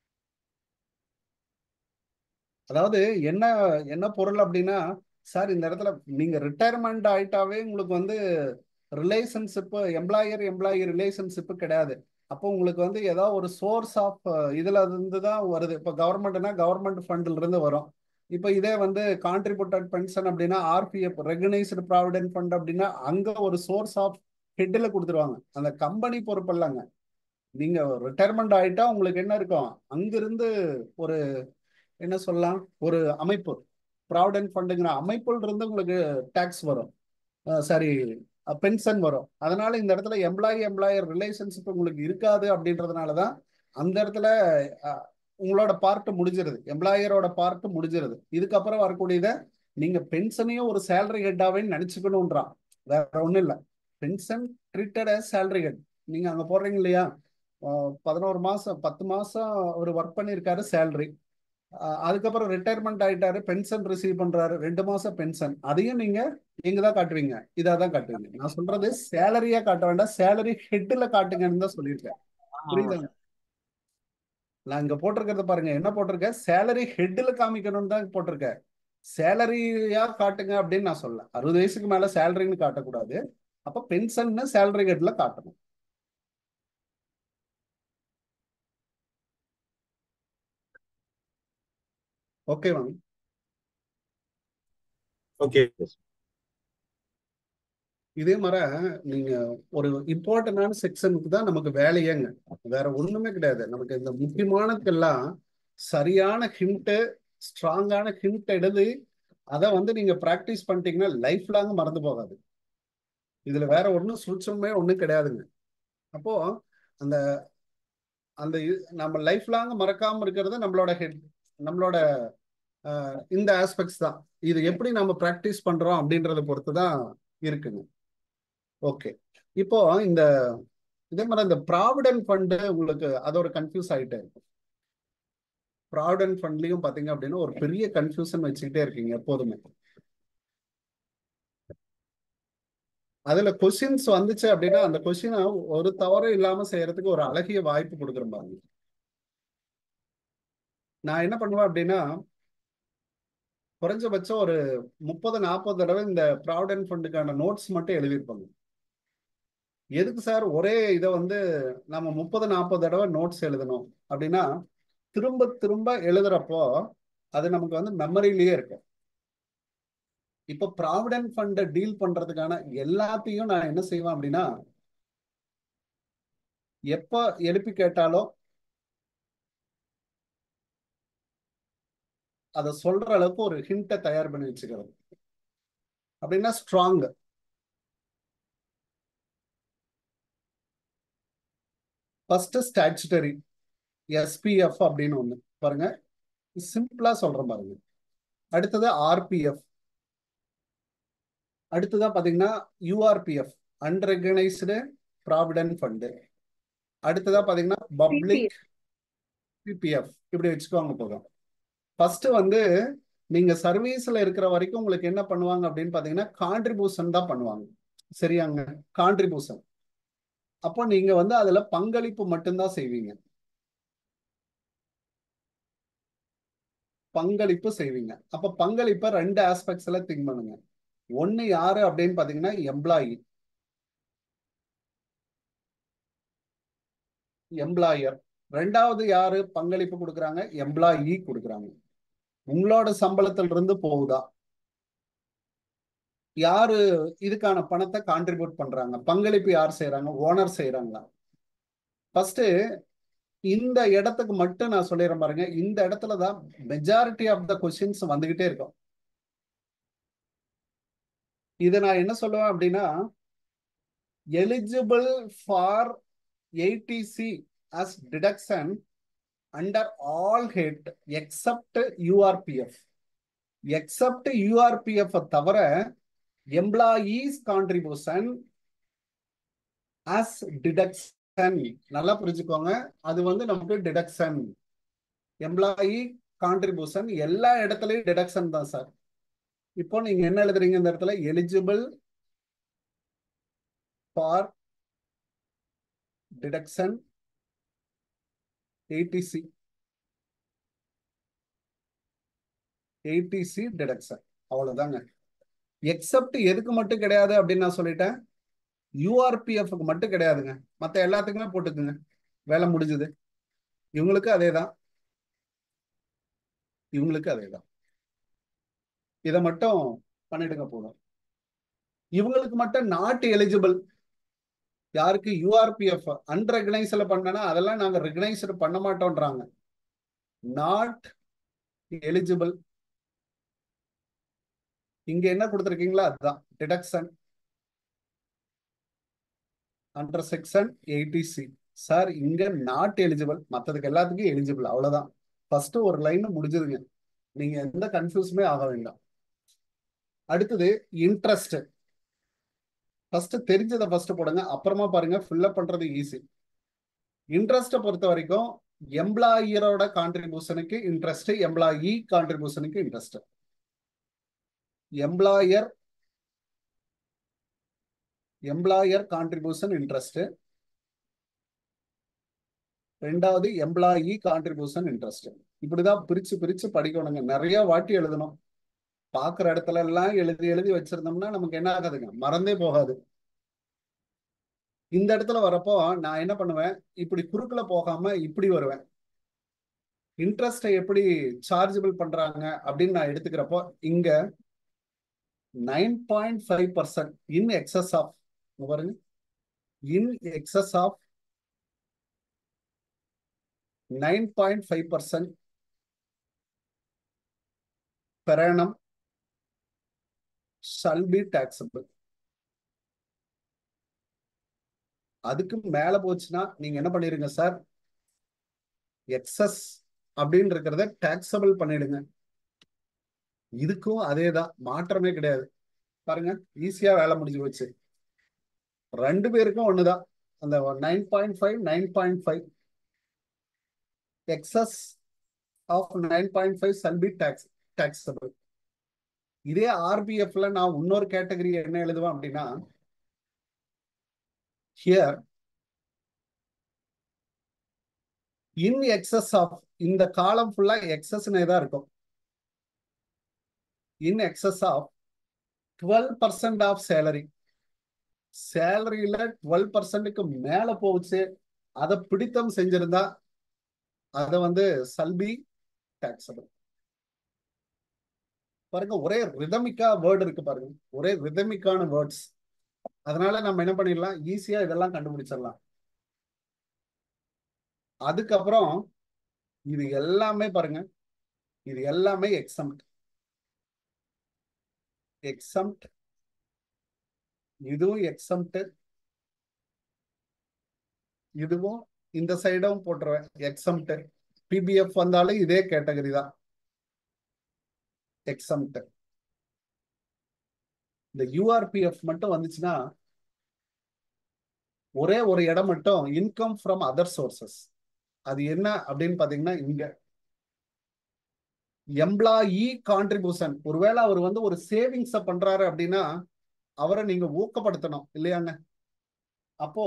அதாவது என்ன என்ன பொருள் அப்படின்னா சார், இந்த இடத்துல நீங்க ரிட்டையர்மெண்ட் ஆயிட்டாவே உங்களுக்கு வந்து ரிலேஷன்ஷிப், எம்ப்ளாயர் எம்ப்ளாயி ரிலேஷன்ஷிப் கிடையாது. அப்போ உங்களுக்கு வந்து ஏதாவது ஒரு சோர்ஸ் ஆஃப் இதுல இருந்து தான் வருது. இப்போ கவர்மெண்ட்னா கவர்மெண்ட் ஃபண்ட்ல இருந்து வரும். இப்போ இதே வந்து கான்ட்ரிபியூட்டட் பென்ஷன் அப்படின்னா ஆர்பிஎஃப் ரெகனைஸ்டு ப்ராவிடென்ட் ஃபண்ட் அப்படின்னா அங்க ஒரு சோர்ஸ் ஆஃப் ஹெட்ல கொடுத்துருவாங்க. அந்த கம்பெனி பொறுப்பு இல்லைங்க. நீங்க ரிட்டையர்மெண்ட் ஆயிட்டா உங்களுக்கு என்ன இருக்கும், அங்கிருந்து ஒரு என்ன சொல்லலாம், ஒரு அமைப்பு ப்ராவிடென்ட் ஃபண்டுங்கிற அமைப்புல இருந்து உங்களுக்கு டாக்ஸ் வரும், சாரி பென்ஷன் வரும். அதனால இந்த இடத்துல எம்ப்ளாயி எம்ப்ளாயர் ரிலேஷன்ஷிப் உங்களுக்கு இருக்காது. அப்படின்றதுனாலதான் அந்த இடத்துல உங்களோட பார்ட் முடிஞ்சிருது, எம்ப்ளாயரோட பார்ட் முடிஞ்சிருது. இதுக்கப்புறம் வரக்கூடியத நீங்க பென்ஷனையும் ஒரு சேலரி ஹெட்டாவே நினைச்சுக்கணும்ன்றான், வேற ஒண்ணும் இல்லை. Pension treated as salary head. நீங்க அங்க போடுறீங்க இல்லையா, பதினோரு மாசம் பத்து மாசம் ஒரு ஒர்க் பண்ணியிருக்காரு சேலரி, அதுக்கப்புறம் ரிட்டையர்மெண்ட் ஆயிட்டாரு, பென்ஷன் ரிசீவ் பண்றாரு, ரெண்டு மாசம் பென்ஷன், அதையும் நீங்க எங்க தான் காட்டுவீங்க, இதாதான் காட்டுவீங்க. நான் சொல்றது சேலரியா காட்ட வேண்டாம், சேலரி ஹெட்ல காட்டுங்கன்னு தான் சொல்லியிருக்கேன். புரியுதா? நான் இங்க போட்டிருக்கிறத பாருங்க, என்ன போட்டிருக்கேன், சேலரி ஹெட்ல காமிக்கணும்னு தான் போட்டிருக்கேன். சேலரியா காட்டுங்க அப்படின்னு நான் சொல்ல. அறுபது வயசுக்கு மேல சேலரின்னு காட்டக்கூடாது. அப்ப பென்ஷன் சேலரி ஹெட்ல காட்டணும். ஓகே வாங்க. ஓகே. இதே மாதிரி நீங்க ஒரு இம்பார்ட்டன்டான செக்ஷனுக்கு தான் நமக்கு வேலையேங்க, வேற ஒண்ணுமே கிடையாது. நமக்கு இந்த முக்கியமானதுக்கெல்லாம் சரியான ஹிண்ட், ஸ்ட்ராங்கான ஹிண்ட் எடுத்து அதை வந்து நீங்க பிராக்டிஸ் பண்ணிட்டீங்கன்னா லைஃப் லாங் மறந்து போகாது. இதுல வேற ஒன்றும் சூட்சமே ஒன்றும் கிடையாதுங்க. அப்போ அந்த அந்த நம்ம லைஃப் லாங் மறக்காம இருக்கிறது நம்மளோட ஹெட், நம்மளோட இந்த ஆஸ்பெக்ட்ஸ் தான். இது எப்படி நம்ம பிராக்டிஸ் பண்றோம் அப்படின்றத பொறுத்து தான் இருக்குங்க. ஓகே, இப்போ இந்த இதே மாதிரி இந்த ப்ராவிடென்ட் ஃபண்டு உங்களுக்கு அதோட கன்ஃபியூஸ் ஆகிட்டே இருக்கும். ப்ராவிடன்ட் ஃபண்ட்லயும் பாத்தீங்க அப்படின்னா ஒரு பெரிய கன்ஃபியூஷன் வச்சுக்கிட்டே இருக்கீங்க எப்போதுமே. அதுல கொஸ்டின்ஸ் வந்துச்சு அப்படின்னா அந்த கொஸ்டினை ஒரு தவறும் இல்லாம செய்யறதுக்கு ஒரு அழகிய வாய்ப்பு கொடுக்குறேன் பாருங்க. நான் என்ன பண்ணுவேன் அப்படின்னா குறைஞ்சபட்சம் ஒரு முப்பது நாற்பது தடவை இந்த ப்ராவிடன்ட் ஃபண்டுக்கான நோட்ஸ் மட்டும் எழுதியிருப்பாங்க. எதுக்கு சார் ஒரே இதை வந்து நம்ம முப்பது நாற்பது தடவை நோட்ஸ் எழுதணும் அப்படின்னா திரும்ப திரும்ப எழுதுறப்போ அது நமக்கு வந்து மெமரியிலேயே இருக்கும். இப்போ ப்ராவிடன்ட் ஃபண்டை டீல் பண்றதுக்கான எல்லாத்தையும் நான் என்ன செய்வேன் அப்படின்னா எப்ப எழுப்பி கேட்டாலும் அதை சொல்ற அளவுக்கு ஒரு ஹிண்ட்டை தயார் பண்ணி வச்சுக்கிறது அப்படின்னா ஸ்ட்ராங். ஃபர்ஸ்ட் ஸ்டாச்சுட்டரி எஸ்பிஎஃப் அப்படின்னு ஒண்ணு பாருங்க, சிம்பிளா சொல்றேன் பாருங்க. அடுத்தது ஆர்பிஎஃப், அடுத்ததா பாத்தீங்கன்னா யூஆர்பிஎஃப் அன்ரெகனைஸ்டு ப்ராவிடன்ட் ஃபண்டு, அடுத்ததா பாத்தீங்கன்னா பப்ளிக் பிபிஎஃப். இப்படி வச்சுக்கோங்க போதும். ஃபர்ஸ்ட் வந்து நீங்க சர்வீஸ்ல இருக்கிற வரைக்கும் உங்களுக்கு என்ன பண்ணுவாங்க அப்படின்னு பாத்தீங்கன்னா கான்ட்ரிபியூஷன் தான் பண்ணுவாங்க. சரியாங்க, கான்ட்ரிபியூஷன். அப்போ நீங்க வந்து அதுல பங்களிப்பு மட்டும்தான் செய்வீங்க, பங்களிப்பு செய்வீங்க. அப்ப பங்களிப்பை ரெண்டு ஆஸ்பெக்ட்ஸ்ல திங்க் பண்ணுங்க. ஒன்னு யாரு அப்படின்னு பாத்தீங்கன்னா எம்ப்ளாயி, எம்ப்ளாயர். ரெண்டாவது யாரு பங்களிப்பு கொடுக்குறாங்க? எம்ப்ளாயி கொடுக்குறாங்க. உங்களோட சம்பளத்துல இருந்து போகுதா? யாரு இதுக்கான பணத்தை கான்ட்ரிபியூட் பண்றாங்க? பங்களிப்பு யார் செய்யறாங்க? ஓனர் செய்யறாங்களா? ஃபர்ஸ்ட் இந்த இடத்துக்கு மட்டும் நான் சொல்லிடுறேன் பாருங்க. இந்த இடத்துலதான் மெஜாரிட்டி ஆஃப் த கொஸ்டின்ஸ் வந்துகிட்டே இருக்கும். இதை நான் என்ன சொல்லுவேன் அப்படின்னா eligible for eighty C as deduction under all head except U R P F. except U R P F தவிர employees contribution as deduction. நல்லா புரிஞ்சுக்கோங்க, அது வந்து நமக்கு டிடக்ஷன். எம்ப்ளாயி கான்ட்ரிபியூஷன் எல்லா இடத்துலயும் டிடக்ஷன் தான் சார். இப்போ நீங்க என்ன எழுதுறீங்க இந்த இடத்துல? Eligible for deduction eighty C, eighty C deduction, அவ்வளவுதாங்க. எக்ஸப்ட் எதுக்கு மட்டும் கிடையாது அப்படின்னு நான் சொல்லிட்டேன்? யூஆர்பிஎஃப்க்கு மட்டும் கிடையாதுங்க, மற்ற எல்லாத்துக்குமே போட்டுக்குங்க. வேலை முடிஞ்சது. இவங்களுக்கு அதே தான், இவங்களுக்கு அதே தான். இதை மட்டும் பண்ணிடுங்க போதும். இவங்களுக்கு மட்டும் நாட் எலிஜிபிள். யாருக்கு? யூஆர்பிஎஃப் அன்ரெகனைஸ்ல பண்ணனா அதெல்லாம் நாங்க ரெகனைஸ்டு பண்ண மாட்டோம்ன்றாங்க. Not eligible. இங்க என்ன கொடுத்துருக்கீங்களா அதுதான் deduction under section eighty C. Sir இங்க நாட் எலிஜிபிள், மற்றதுக்கு எல்லாத்துக்கும் எலிஜிபிள், அவ்வளவுதான். ஃபர்ஸ்ட் ஒரு லைன் முடிஞ்சதுங்க, நீங்க எந்த கன்ஃபியூஸுமே ஆக வேண்டாம். அடுத்தது இன்ட்ரெஸ்ட். ஃபர்ஸ்ட் தெரிஞ்சதை ஃபர்ஸ்ட் போடுங்க, அப்புறமா பாருங்க ஃபில்அப் பண்றது ஈஸி. இன்ட்ரெஸ்ட்டை பொறுத்த வரைக்கும் எம்ப்ளாயரோட கான்ட்ரிபியூஷனுக்கு இன்ட்ரெஸ்ட், எம்ப்ளாயி கான்ட்ரிபியூஷனுக்கு interest. Employer employer contribution interest, ரெண்டாவது எம்ப்ளாயி கான்ட்ரிபியூஷன் இன்ட்ரெஸ்ட். இப்படிதான் பிரிச்சு பிரிச்சு படிக்கணுங்க. நிறைய வாட்டி எழுதணும். பாக்குற இடத்துல எல்லாம் எழுதி எழுதி வச்சிருந்தோம்னா நமக்கு என்ன ஆகாதுங்க, மறந்தே போகாது. இந்த இடத்துல வரப்போ நான் என்ன பண்ணுவேன், இப்படி குறுக்குல போகாம இப்படி வருவேன். இன்ட்ரெஸ்டை எப்படி சார்ஜபிள் பண்றாங்க அப்படின்னு நான் எடுத்துக்கிறப்போ இங்க nine point five percent in excess of, பாருங்க, in excess of nine point five percent per annum shall be taxable. அதுக்கு மேல போச்சுன்னா நீங்க என்ன பண்ணிருங்க சார், எக்ஸஸ் அப்படின்னு இருக்கிறத டாக்ஸபிள் பண்ணிடுங்க. இதுக்கும் அதே தான், மாற்றமே கிடையாது. பாருங்க ஈஸியா வேலை முடிஞ்சு போச்சு. ரெண்டு பேருக்கும் ஒண்ணுதான், அந்த nine point five nine point five excess of nine point five shall be tax taxable. இதே ஆர்பிஎஃப்ல நான் இன்னொரு கேட்டகரி என்ன எழுதுவேன் அப்படின்னா, here in excess of, இந்த காலம் ஃபுல்லா எக்ஸஸ்னே தான் இருக்கும். in excess of twelve percent of salary, சேலரியில டுவெல் பர்சன்ட்டுக்கு மேல போச்சு, அதை பிடித்தம் செஞ்சிருந்தா அதை வந்து சல்பி டாக்ஸபிள். பாருங்க, ஒரே ரிதமிக்கா வேர்டு இருக்கு பாருங்க, ஒரே ரிதமிக்கான வேர்ட்ஸ். அதனால நம்ம என்ன பண்ணிடலாம், ஈஸியா இதெல்லாம் கண்டுபிடிச்சிடலாம். அதுக்கப்புறம் இது எல்லாமே பாருங்க, இது எல்லாமே எக்ஸம்ட். எக்ஸம்ட், இதுவும் எக்ஸம்ட், இதுவும் இந்த சைடும் போட்டுருவேன் எக்ஸம்ட். பிபிஎஃப் வந்தாலும் இதே கேட்டகரி தான் எக்ஸம்ட். இந்த யூஆர்பிஎஃப் மட்டும் வந்துச்சுன்னா ஒரே ஒரு இடம் மட்டும் இன்கம் ஃப்ரம் அதர் சோர்சஸ். அது என்ன அப்படின்னு பாத்தீங்கன்னா, இங்க எம்ப்ளாயி கான்ட்ரிபியூஷன். ஒருவேளை அவர் வந்து ஒரு சேவிங்ஸ பண்றாரு அப்படின்னா அவரை நீங்க ஊக்கப்படுத்தணும் இல்லையாங்க. அப்போ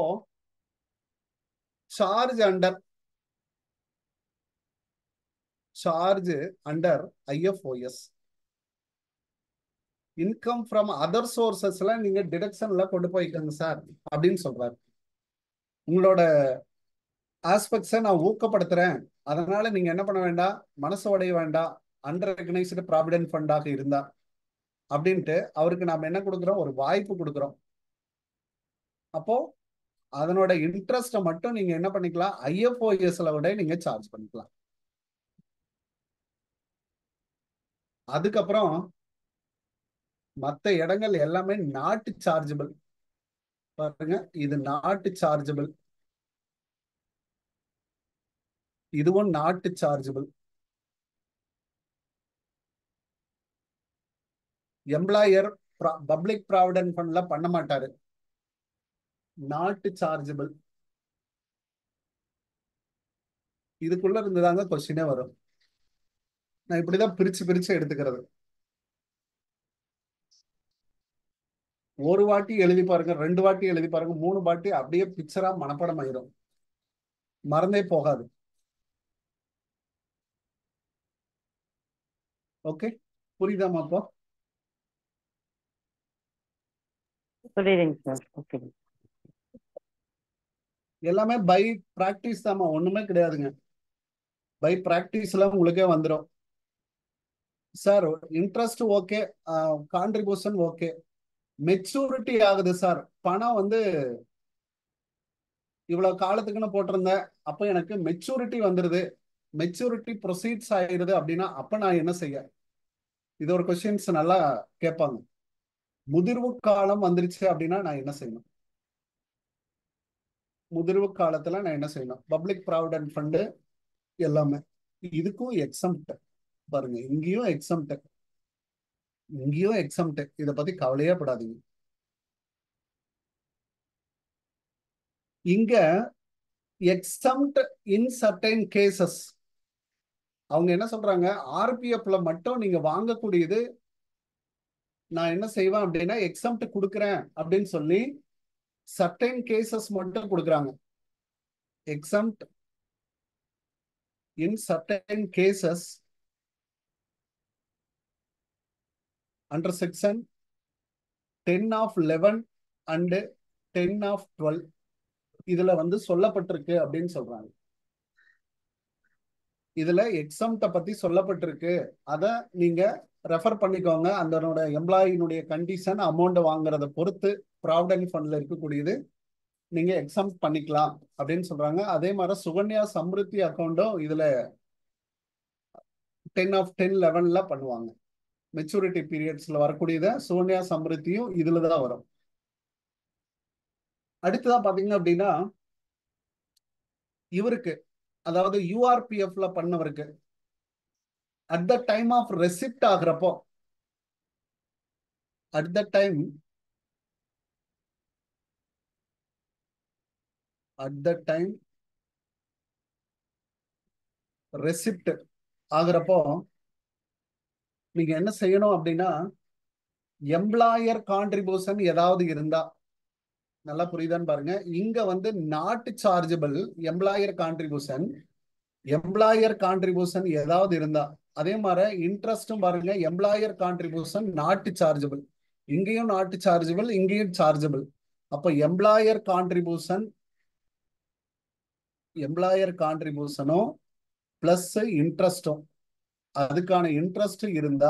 charge under charge under IFOS, income from other சோர்சஸ்ல நீங்க டிடக்ஷன்ல கொண்டு போய்க்கோங்க சார் அப்படின்னு சொல்றாரு. உங்களோட ஆஸ்பெக்ட்ஸை நான் ஊக்கப்படுத்துறேன், அதனால நீங்க என்ன பண்ண வேண்டாம், மனசு உடைய வேண்டாம், அன்ரெகனைஸ்டு ப்ராவிடென்ட் ஃபண்டாக இருந்தா அப்படின்ட்டு அவருக்கு நாம என்ன கொடுக்குறோம், ஒரு வாய்ப்பு கொடுக்குறோம். அப்போ அதனோட இன்ட்ரெஸ்ட்டை மட்டும் நீங்க என்ன பண்ணிக்கலாம், ஐஎஃப்ஓஎஸ்ல விட நீங்க சார்ஜ் பண்ணிக்கலாம். அதுக்கப்புறம் மற்ற இடங்கள் எல்லாமே நாட் சார்ஜபிள். பாருங்க, இது நாட் சார்ஜபிள், இதுவும் not chargeable. Employer public provident ஃபண்ட்ல பண்ண மாட்டாரு, நாட் சார்ஜபிள். இதுக்குள்ள இருந்துதாங்க கொஸ்டினே வரும். நான் இப்படிதான் பிரிச்சு பிரிச்சு எடுத்துக்கிறது. ஒரு வாட்டி எழுதி பாருங்க, ரெண்டு வாட்டி எழுதி பாருங்க, மூணு வாட்டி அப்படியே பிக்சரா மனப்படம் ஆயிரும், மறந்தே போகாது. ஓகே, புரியுதாமா? அப்போ புரியுதுங்க சார். ஓகே, எல்லாமே பை பிராக்டிஸ் தாமா, ஒண்ணுமே கிடையாதுங்க. பை பிராக்டிஸ்ல உங்களுக்கே வந்துடும். Sir interest okay, contribution okay, maturity ஆகுது சார், பணம் வந்து இவ்வளவு காலத்துக்குன்னு போட்டிருந்தேன், அப்ப எனக்கு மெச்சூரிட்டி வந்துருது, மெச்சூரிட்டி ப்ரொசீட்ஸ் ஆயிருது அப்படின்னா அப்ப நான் என்ன செய்ய? இது ஒரு கொஸ்டின்ஸ் நல்லா கேட்பாங்க. முதிர்வு காலம் வந்துருச்சு அப்படின்னா நான் என்ன செய்யணும்? முதிர்வு காலத்துல நான் என்ன செய்யணும்? பப்ளிக் ப்ராவிடென்ட் ஃபண்டு எல்லாமே. இதுக்கும் எக்ஸம்ட் பாருங்க, இங்கேயும் எக்ஸம்ட், இங்கேயும் எக்ஸம்ட். இதை பத்தி கவலையே படாதீங்க. இங்க எக்ஸம்ட் இன் சர்டைன் கேசஸ். அவங்க என்ன சொல்றாங்க, ஆர்பிஎஃப்ல மட்டும் நீங்க வாங்கக்கூடியது நான் என்ன செய்வேன் அப்படின்னா எக்ஸம்ட் கொடுக்குறேன் அப்படின்னு சொல்லி சர்டைன் கேசஸ் மட்டும் கொடுக்குறாங்க. Exempt in certain cases under section ten of eleven and ten of twelve இதுல வந்து சொல்லப்பட்டிருக்கு அப்படின்னு சொல்றாங்க. இதுல எக்ஸம்ட்ட பத்தி சொல்லப்பட்டிருக்கு, அதை நீங்க ரெஃபர் பண்ணிக்கோங்க. அதனோட எம்ப்ளாயினுடைய கண்டிஷன், அமௌண்ட் வாங்குறத பொறுத்து ப்ராவிடென்ட் ஃபண்ட்ல இருக்கக்கூடியது நீங்க எக்ஸம் பண்ணிக்கலாம் அப்படின்னு சொல்றாங்க. அதே மாதிரி சுகன்யா சம்ருத்தி அக்கௌண்ட்டும் இதுல டென் ஆஃப் டென் லெவன்ல பண்ணுவாங்க. மெச்சூரிட்டி பீரியட்ஸ்ல வரக்கூடியத சுகன்யா சம்ருத்தியும் இதுலதான் வரும். அடுத்ததான் பாத்தீங்க அப்படின்னா இவருக்கு, அதாவது யூஆர்பிஎஃப்ல பண்ணவருக்கு at the time of receipt ஆகுறப்போ, at the time at the time receipt ஆகுறப்போ நீங்க என்ன செய்யணும் அப்படின்னா, எம்ப்ளாயர் கான்ட்ரிபியூஷன் ஏதாவது இருந்தா, நல்லா புரியுதான்னு பாருங்க. இங்க வந்து not chargeable employer contribution, employer contribution ஏதாவது இருந்தா, அதே மாதிரி இன்ட்ரெஸ்டும் பாருங்க, எம்ப்ளாயர் கான்ட்ரிபியூஷன் நாட் சார்ஜபிள், இங்கேயும் நாட் சார்ஜபிள், இங்கேயும் சார்ஜபிள். அப்ப எம்ப்ளாயர் கான்ட்ரிபியூஷன் எம்ப்ளாயர் கான்ட்ரிபியூஷனும் பிளஸ் இன்ட்ரெஸ்டும், அதுக்கான இன்ட்ரெஸ்ட் இருந்தா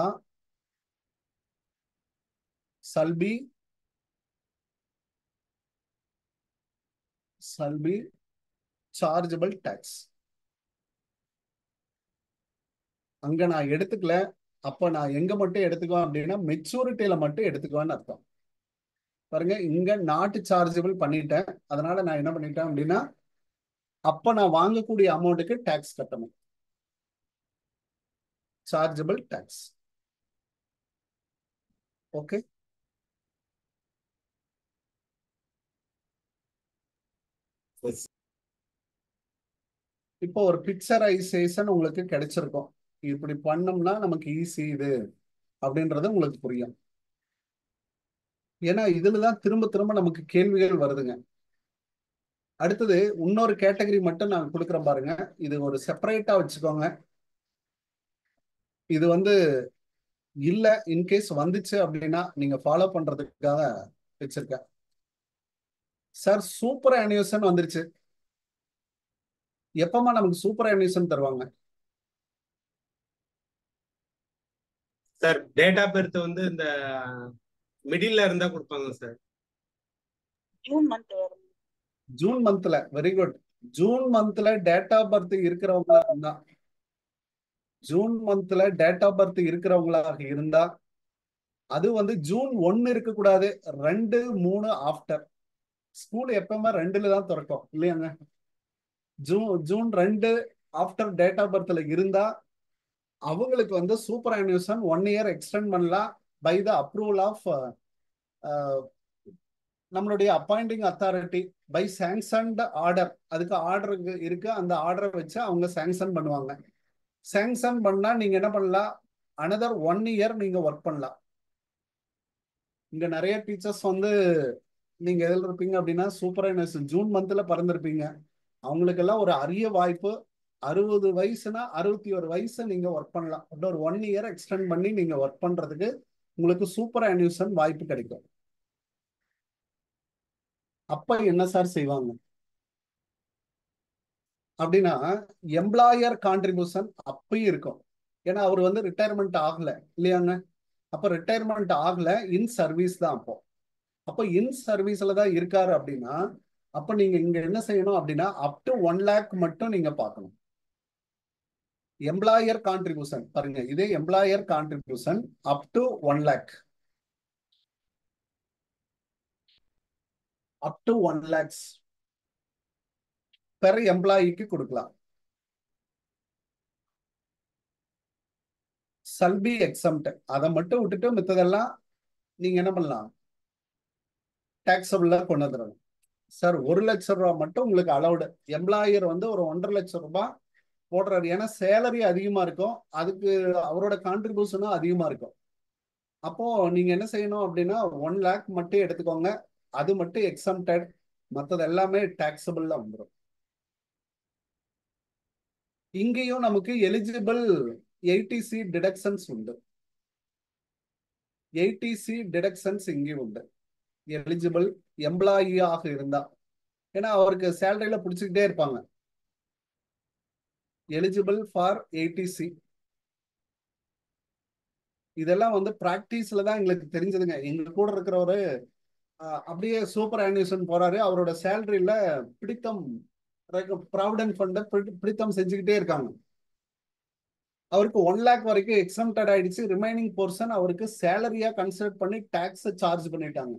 சல்பி சல்பி சார்ஜபிள் டாக்ஸ். அங்க நான் எடுத்துக்கல, அப்ப நான் எங்க மட்டும் எடுத்துக்குவேன் அப்படின்னா மெச்சூரிட்டியில மட்டும் எடுத்துக்குவேன்னு அர்த்தம். பாருங்க, இங்க நாட் சார்ஜபிள் பண்ணிட்டேன், அதனால நான் என்ன பண்ணிட்டேன் அப்படின்னா, அப்ப நான் வாங்கக்கூடிய அமௌண்ட்டுக்கு டாக்ஸ் கட்டணும், சார்ஜபிள் டாக்ஸ். ஓகே, இப்போ ஒரு பிக்சரைசேஷன் உங்களுக்கு கிடைச்சிருக்கும். இப்படி பண்ணோம்னா நமக்கு ஈஸி இது அப்படின்றது உங்களுக்கு புரியும். ஏன்னா இதுலதான் திரும்ப திரும்ப நமக்கு கேள்விகள் வருதுங்க. அடுத்தது இன்னொரு கேட்டகரி மட்டும் நான் கொடுக்குறேன் பாருங்க, இது ஒரு செப்பரேட்டா வச்சுக்கோங்க. இது வந்து இல்ல, இன்கேஸ் வந்துச்சு அப்படின்னா நீங்க ஃபாலோ பண்றதுக்காக வச்சிருக்கேன். சார் சூப்பர் அனியூஷன் வந்துருச்சு, எப்பமா நமக்கு சூப்பர் அனியூஷன் தருவாங்க? சார் டேட் ஆஃப் பர்த் வந்து இந்த மிடில்ல இருந்தா கொடுப்பாங்க சார். ஜூன் மந்த் வரும். ஜூன் மந்த்ல, வெரி குட். ஜூன் மந்த்ல டேட் ஆஃப் பர்த் இருக்கிறவங்களா இருந்தா, ஜூன் மந்த்ல டேட் ஆஃப் பர்த் இருக்கிறவங்களாக இருந்தா, அது வந்து ஜூன் ஒன்னு இருக்க கூடாது, ரெண்டு மூணு ஆஃப்டர். ஸ்கூல் எப்பவுமே ரெண்டுல தான் திறக்கும் இல்லையாங்க? ஜூன் ஜூன் ரெண்டு ஆஃப்டர் டேட் ஆஃப் பர்த்ல இருந்தா அவங்களுக்கு வந்து superannuation one year extend பண்ணலாம் பை த அப்ரூவல் ஆஃப் நம்மளுடைய appointing authority by sanctioned order. அதுக்கு ஆர்டர் இருக்கு, அந்த ஆர்டரை வச்சு அவங்க சாங்ஷன் பண்ணுவாங்க. சாங்ஷன் பண்ணா நீங்க என்ன பண்ணலாம், அனதர் ஒன் இயர் நீங்க ஒர்க் பண்ணலாம். இங்க நிறைய டீச்சர்ஸ் வந்து நீங்க எதில் இருப்பீங்க அப்படின்னா சூப்பர் அனியூஷன் ஜூன் மந்த்ல பிறந்திருப்பீங்க, அவங்களுக்கெல்லாம் ஒரு அரிய வாய்ப்பு. அறுபது வயசுனா அறுபத்தி ஒரு வயசு நீங்க ஒர்க் பண்ணலாம், ஒரு ஒன் இயர் எக்ஸ்டெண்ட் பண்ணி நீங்க ஒர்க் பண்றதுக்கு உங்களுக்கு சூப்பர் அனியூஷன் வாய்ப்பு கிடைக்கும். அப்ப என்ன சார் செய்வாங்க அப்படின்னா, எம்ப்ளாயர் கான்ட்ரிபியூஷன் அப்பயும் இருக்கும். ஏன்னா அவர் வந்து ரிட்டையர்மெண்ட் ஆகல இல்லையாங்க? அப்ப ரிட்டையர்மெண்ட் ஆகல, இன் சர்வீஸ் தான். அப்போ அப்ப இன் சர்வீஸ்ல தான் இருக்காரு அப்படின்னா, அப்ப நீங்க இங்க என்ன செய்யணும் அப்படின்னா, அப் டு ஒன் லேக் மட்டும் நீங்க பார்க்கணும். எம்ப்ளாயர் கான்ட்ரிபியூஷன் பாருங்க, இதே employer contribution up to one lakh, up to one lakhs per எம்ப்ளாயிக்கு கொடுக்கலாம். சல்பி எக்ஸம்ட், அதை மட்டும் விட்டுட்டு மித்ததெல்லாம் நீங்க என்ன பண்ணலாம், டாக்ஸபிளா கொண்டு வந்துடணும். சார் ஒரு லட்சம் ரூபாய் மட்டும் உங்களுக்கு அலௌடு. எம்ப்ளாயர் வந்து ஒரு ஒன்றரை லட்சம் ரூபாய் போடுறாரு, ஏன்னா சேலரி அதிகமா இருக்கும், அதுக்கு அவரோட கான்ட்ரிபியூஷனும் அதிகமா இருக்கும். அப்போ நீங்க என்ன செய்யணும் அப்படின்னா, ஒன் லேக் மட்டும் எடுத்துக்கோங்க, அது மட்டும் எக்ஸம்டட், மற்றது எல்லாமே டாக்ஸபிள்ல வந்துடும். இங்கேயும் நமக்கு எலிஜிபிள் எயிட்டிசி டிடக்ஷன்ஸ் உண்டு, எயிட்டிசி டிடக்ஷன்ஸ் இங்கேயும் உண்டு. எலிஜிபிள் எம்ப்ளாயியாக இருந்தா, ஏன்னா அவருக்கு சேலரியில பிடிச்சிக்கிட்டே இருப்பாங்க. எலிஜிபிள் ஃபார் எயிட்டிசி, இதெல்லாம் வந்து பிராக்டிஸ்ல தான் எங்களுக்கு தெரிஞ்சதுங்க. எங்க கூட இருக்கிறவரு அப்படியே சூப்பர் அனியூஷன் போறாரு, அவரோட சேலரியில பிடித்தம் ப்ராவிடன்ட் ஃபண்ட பிடித்தம் செஞ்சுக்கிட்டே இருக்காங்க. அவருக்கு ஒன் லேக் வரைக்கும் எக்ஸம்டட் ஆயிடுச்சு, ரிமைனிங் போர்ஷன் அவருக்கு சேலரியா கன்சிடர் பண்ணி டாக்ஸ் சார்ஜ் பண்ணிட்டாங்க.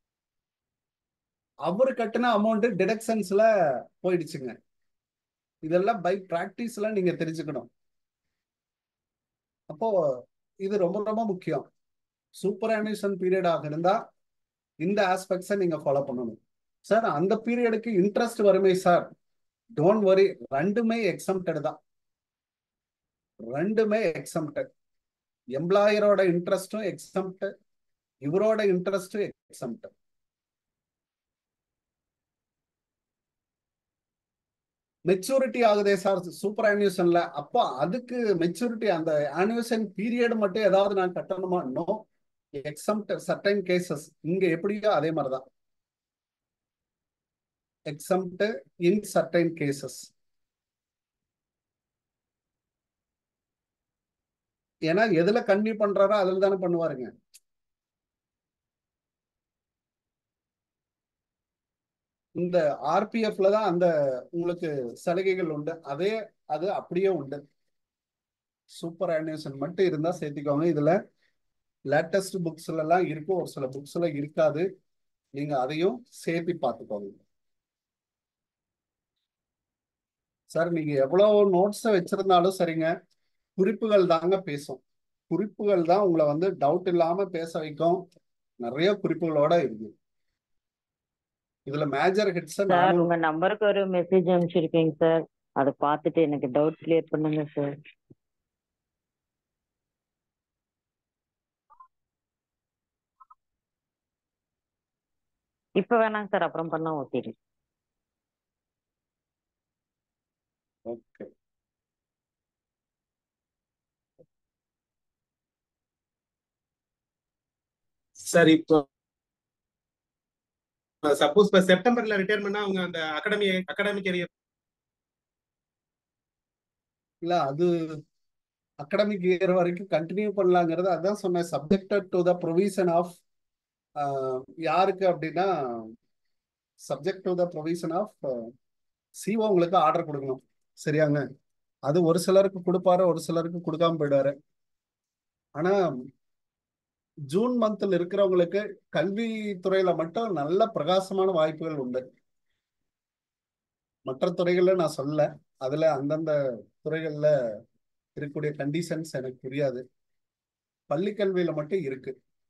அவரு கட்டின அமௌண்ட் டிடக்ஷன்ஸ்ல போயிடுச்சுங்க. இதெல்லாம் பை பிராக்டிஸ்ல நீங்க தெரிஞ்சுக்கணும். அப்போ இது ரொம்ப ரொம்ப முக்கியம். சூப்பர் அனியூஷன் பீரியடாக இருந்தா இந்த ஆஸ்பெக்ட்ஸை நீங்க ஃபாலோ பண்ணணும். சார் அந்த பீரியடுக்கு இன்ட்ரெஸ்ட் வருமே சார், டோன்ட் வரி, ரெண்டுமே எக்ஸம்டட் தான். ரெண்டுமே எக்ஸம்ப்டட். எம்ப்ளாயரோட இன்ட்ரெஸ்டும் எக்ஸம்ப்ட், இவரோட இன்ட்ரெஸ்டும் எக்ஸம்ப்ட். மெச்சூரிட்டி ஆகுதே சார் சூப்பர் ஆனியூஷன்ல, அப்போ அதுக்கு மெச்சூரிட்டி அந்த ஆனியூஷன் பீரியட் மட்டும் ஏதாவது நான் கட்டணுமா? No, exempt certain cases. இங்க எப்படியோ அதே மாதிரிதான், எக்ஸம்ப்ட் இன் சர்டைன் கேசஸ். ஏன்னா எதுல கன்வியூ பண்றாரோ அதுல தானே பண்ணுவாருங்க. இந்த ஆர்பிஎஃப்ல தான் அந்த உங்களுக்கு சலுகைகள் உண்டு, அதே அது அப்படியே உண்டு. சூப்பர் ஆனியூஷன் மட்டும் இருந்தா சேர்த்திக்கோங்க. இதுல லேட்டஸ்ட் புக்ஸ்ல எல்லாம் இருக்கும், ஒரு சில புக்ஸ்ல இருக்காது. நீங்க அதையும் சேர்த்து பார்த்துக்கோங்க. சார் நீங்க எவ்வளவு நோட்ஸ் வச்சிருந்தாலும் சரிங்க, குறிப்புகள் தாங்க பேசும். குறிப்புகள் தான் உங்களை வந்து டவுட் இல்லாம பேச வைக்கும். நிறைய குறிப்புகளோட இருக்கு. இதுல மேஜர் ஹிட்ஸ் சார் நானும் உங்க நம்பருக்கு ஒரு மெசேஜ் அனுப்பிச்சிருக்கீங்க சார், அதை பார்த்துட்டு எனக்கு டவுட் கிளியர் பண்ணுங்க சார். இப்ப வேணாங்க சார், அப்புறம் பண்ணா ஓகே. ஓகே. சார் இப்போ சப்போஸ் இப்ப செப்டம்பர்ல ரிட்டையர் பண்ணா அவங்க அந்த அகாடமி அகாடமிக் இயர் இல்ல அது அகாடமிக் இயர் வரைக்கும் கண்டினியூ பண்ணலாங்கிறது, அதான் சொன்னேன், subjected to the provision of யாருக்கு அப்படின்னா, subject to the provision of CO உங்களுக்கு ஆர்டர் கொடுக்கணும். சரியாங்க? அது ஒரு சிலருக்கு கொடுப்பாரு, ஒரு சிலருக்கு கொடுக்காம போயிடுவாரு. ஆனா ஜூன் மந்த்ல இருக்கிறவங்களுக்கு கல்வித்துறையில மட்டும் நல்ல பிரகாசமான வாய்ப்புகள் உண்டு. மற்ற துறைகள்ல நான் சொல்ல, அதுல அந்தந்த துறைகள்ல இருக்கக்கூடிய கண்டிஷன்ஸ் எனக்கு புரியாது. பள்ளி கல்வியில மட்டும் இருக்கு.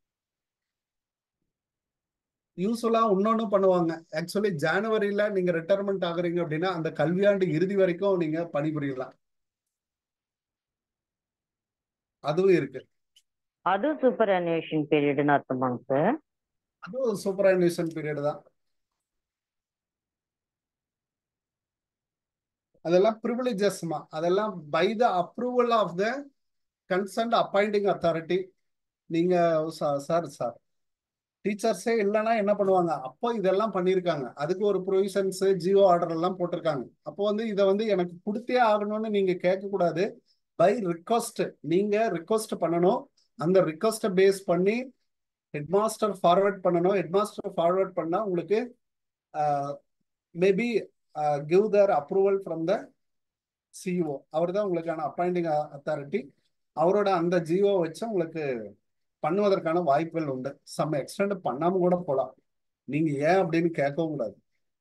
யூஸ்வலா இன்னொன்னு பண்ணுவாங்க. ஆக்சுவலி ஜனவரியில நீங்க ரிட்டையர்மெண்ட் ஆகுறீங்க அப்படின்னா அந்த கல்வியாண்டு இறுதி வரைக்கும் நீங்க பணிபுரியலாம். அதுவும் இருக்கு. அது சூப்பர் அனியூஷன் பீரியட்னு அர்த்தமாங்க சார்? அதுவும் சூப்பர் அனியூஷன் பீரியட் தான். அதெல்லாம் ப்ரிவிலேஜஸ்மா, அதெல்லாம் by the approval of the concerned appointing authority. நீங்க சார் சார் டீச்சர்ஸே இல்லைன்னா என்ன பண்ணுவாங்க? அப்போ இதெல்லாம் பண்ணியிருக்காங்க, அதுக்கு ஒரு ப்ரொவிஷன்ஸ் ஜியோ ஆர்டர் எல்லாம் போட்டிருக்காங்க. அப்போ வந்து இதை வந்து எனக்கு கொடுத்தே ஆகணும்னு நீங்க கேட்கக்கூடாது. பை ரிக்வஸ்ட் நீங்க ரிக்வஸ்ட் பண்ணணும். அந்த ரிக்வஸ்ட்டை பேஸ் பண்ணி ஹெட் மாஸ்டர் ஃபார்வர்ட் பண்ணணும். ஹெட் மாஸ்டர் ஃபார்வர்ட் பண்ணா உங்களுக்கு maybe give their approval from the CEO. அவர் தான் உங்களுக்கான அப்பாயிண்டிங் அத்தாரிட்டி. அவரோட அந்த ஜிஓ வச்சு உங்களுக்கு பண்ணுவதற்கான வாய்ப்புகள் உண்டு. சம் எக்ஸ்டெண்ட் பண்ணாம கூட போலாம். நீங்க ஏன் அப்படின்னு கேட்கவும் கூடாது.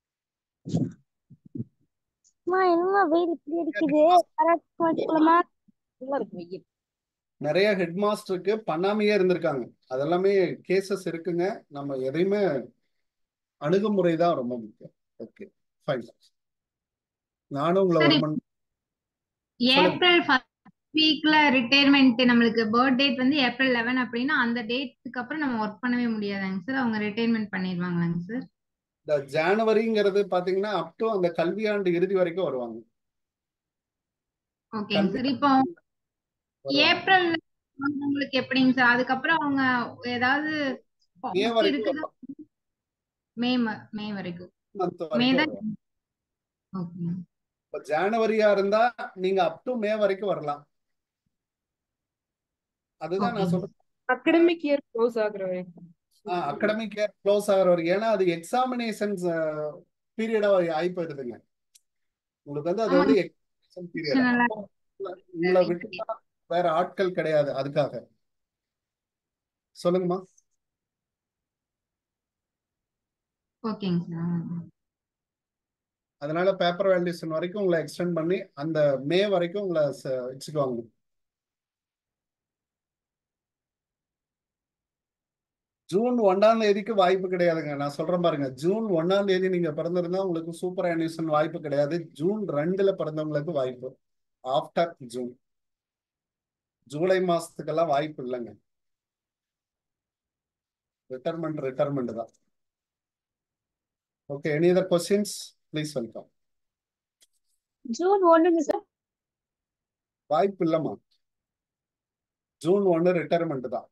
நிறைய ஹெட் மாஸ்டருக்கு பண்ணாமையே இருந்திருக்காங்க. அதெல்லாமே கேசஸ் இருக்குங்க. நம்ம எதையுமே அணுகுமுறை தான் ரொம்ப முக்கியம். Okay fine. நானும் உங்களை ஒரு மணி ஏப்ரல் ஃபர்ஸ்ட் வீக்ல ரிட்டையர்மெண்ட், நம்மளுக்கு பர்த் டேட் வந்து ஏப்ரல் லெவன் அப்படின்னா அந்த டேட்டுக்கு அப்புறம் நம்ம ஒர்க் பண்ணவே முடியாதாங்க சார்? அவங்க ரிட்டையர்மெண்ட் பண்ணிடுவாங்களாங்க சார்? இந்த ஜனவரிங்கிறது பாத்தீங்கன்னா அப் டு அந்த கல்வியாண்டு இறுதி வரைக்கும் வருவாங்க. ஓகேங்க சார். இப்போ ஏப்ரல் உங்களுக்கு எப்படிங்க சார்? அதுக்கப்புறம் அவங்க ஏதாவது மே வரைக்கும் மே மே வரைக்கும் மே தான். ஓகே. இப்போ ஜனவரியா இருந்தா நீங்க அப் டு மே வரைக்கும் வரலாம். அதுதான் நான் சொல்றேன். அகாடமிக் இயர் க்ளோஸ் ஆகுற வரைக்கும். அகாடமிக் இயர் க்ளோஸ் ஆகிற வரைக்கும். ஏன்னா அது எக்ஸாமினேஷன்ஸ் பீரியடா ஆகி போயிடுதுங்க உங்களுக்கு. வந்து அது வந்து எக்ஸாமினேஷன் பீரியட். உங்களை விட்டு வேற ஆட்கள் கிடையாது அதுக்காக. சொல்லுங்கம்மா. ஓகேங்க சார். அதனால பேப்பர் வேல்யூஷன் வரைக்கும் உங்களை எக்ஸ்டெண்ட் பண்ணி அந்த மே வரைக்கும் உங்களை வச்சுக்குவாங்க. ஜூன் ஒன்னாம் தேதிக்கு வாய்ப்பு கிடையாதுங்க. நான் சொல்றேன் பாருங்க, ஜூன் ஒன்னாம் தேதி நீங்க பிறந்திருந்தா உங்களுக்கு சூப்பர் அனியூஷன் வாய்ப்பு கிடையாது. ஜூன் ரெண்டுல பிறந்தவங்களுக்கு வாய்ப்பு. ஆஃப்டர் ஜூன் ஜூலை மாசத்துக்கெல்லாம் வாய்ப்பு இல்லைங்க. ரிட்டர்மெண்ட் ரிட்டர்மெண்ட் தான். Okay, any other questions? Please welcome. June ஒண்ணுங்க சார். வாய்ப்பு இல்லைம்மா. ஜூன் ஒன்று ரிட்டர்மெண்ட் தான்.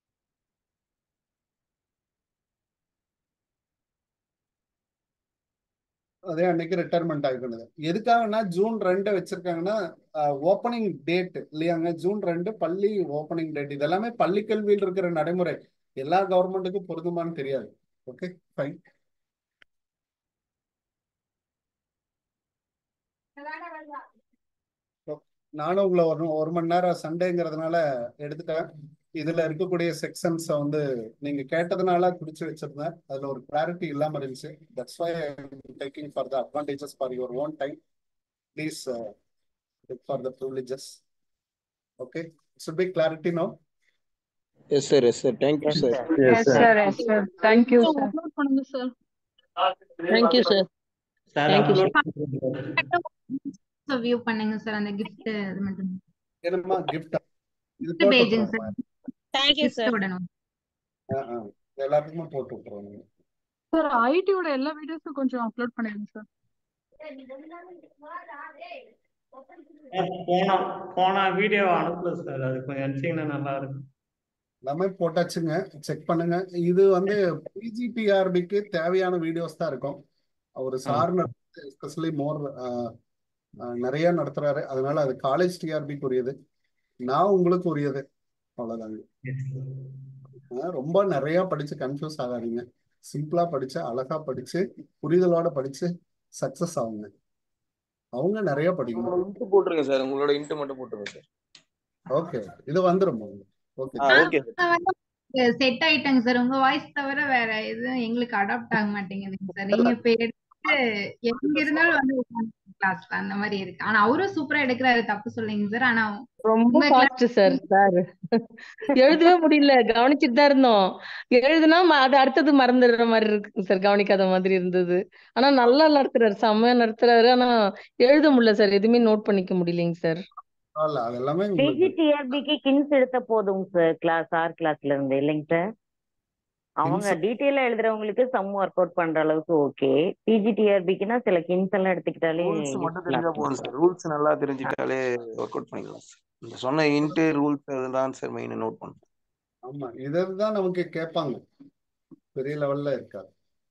அதே அன்னைக்கு ரிட்டர்மெண்ட் ஆகிக்கணுது. எதுக்காகனா ஜூன் ரெண்டு வச்சிருக்காங்கன்னா ஓப்பனிங் டேட் இல்லையாங்க. ஜூன் ரெண்டு பள்ளி ஓப்பனிங் டேட். இதெல்லாமே பள்ளி கல்வியில் இருக்கிற நடைமுறை. எல்லா கவர்மெண்ட்டுக்கும் பொருந்துமான்னு தெரியாது. Okay fine. நானும் உங்களை ஒரு ஒரு மணி நேரம் சண்டேங்கிறதுனால எடுத்துட்டேன். இதுல இருக்கக்கூடிய செக்ஷன்ஸ் வந்து நீங்க கேட்டதுனால குறிச்சு வச்சிருந்தேன். அதுல ஒரு கிளாரிட்டி இல்லாம இருந்துச்சு. That's why I am taking for the advantages for your own time. Please look for the privileges. Okay, should be clarity now. Yes sir, yes sir, thank you sir. Yes sir, yes sir. Thank you sir. Upload பண்ணுங்க சார். Thank you sir. Thank you sir. View பண்ணுங்க சார் அந்த gift அது மட்டும். என்னமா gift இது gift பேஜுங்க போட்டு சார். Thank you sir. விடணும். எல்லாத்துக்குமே போட்டு விட்டுருவாங்க. சார் ஐடியோட எல்லா வீடியோஸும் கொஞ்சம் அப்லோட் பண்ணிடுங்க சார். போன போன வீடியோ அனுப்பல சார், அது கொஞ்சம் அனுப்பிச்சீங்கன்னா நல்லா இருக்கும். எல்லாமே போட்டாச்சுங்க, செக் பண்ணுங்க. இது வந்து பிஜிடிஆர்பிக்கு தேவையான வீடியோஸ் தான் இருக்கும். அவர் சார் எஸ்பெஷலி மோர் நிறைய நடத்துறாரு. அதனால அது காலேஜ் டிஆர்பிக்கு உரியது, நான் உங்களுக்கு உரியது. அவ்வளவுதாங்க. ரொம்ப நிறைய படிச்சு கன்ஃபியூஸ் ஆகாதீங்க. சிம்பிளா படிச்சு அழகா படிச்சு புரிதலோட படிச்சு சக்சஸ் ஆகுங்க. அவங்க நிறைய படிக்கணும். இன்ட் போட்டுருங்க சார், உங்களோட இன்ட் மட்டும் போட்டுருங்க சார். ஓகே, இது வந்துரும். ஓகே ஓகே செட் ஆயிட்டாங்க சார். உங்க வாய்ஸ் தவிர வேற எதுவும் எங்களுக்கு அடாப்ட் ஆக மாட்டேங்குதுங்க சார். நீங்க இப்ப எடுத்து எங்க இருந்தாலும் வந்து கிளாஸ்ல அந்த மாதிரி இருக்கு. ஆனா அவரும் சூப்பரா எடுக்கிறாரு, தப்பு சொல்லுங்க சார். ஆனா ரொம்ப ஃபாஸ்ட் சார். சார் எழுதவே முடியல, கவனிச்சுட்டு தான் இருந்தோம். எழுதுனா ம- அது அடுத்தது மறந்துடுற மாதிரி இருக்கு சார், கவனிக்காத மாதிரி இருந்தது. ஆனா நல்லா நடத்துறாரு, செம்மையா நடத்துறாரு. ஆனா எழுத முடியல சார், எதுவுமே நோட் பண்ணிக்க முடியலைங்க சார். அது எல்லாமே உங்களுக்கு பிஜிடிஆர்பிக்கு கின்ஸ் எடுத்த போதும் சார், கிளாஸ் ஆர் கிளாஸ்ல இருந்து இல்லைங்க சார். அவங்க Hints- டீட்டெயிலா எழுதுறவங்களுக்கு சம் ஒர்க் அவுட் பண்ற அளவுக்கு ஓகே. பிஜிடிஆர்பிக்குனா சில கின்ஸ் எல்லாம் எடுத்துக்கிட்டாலே ரூல்ஸ் மட்டும் தெரிஞ்சா போதும் சார். ரூல்ஸ் நல்லா தெரிஞ்சுட்டாலே ஒர்க் அவுட் பண்ணிக்கலாம் சார். இந்த சொன்ன இன்ட் ரூல்ஸ் தான் சார் மெயின் நோட் பண்ணும். ஆமா, இதுதான் நமக்கு கேட்பாங்க. பெரிய லெவல்ல இருக்காது.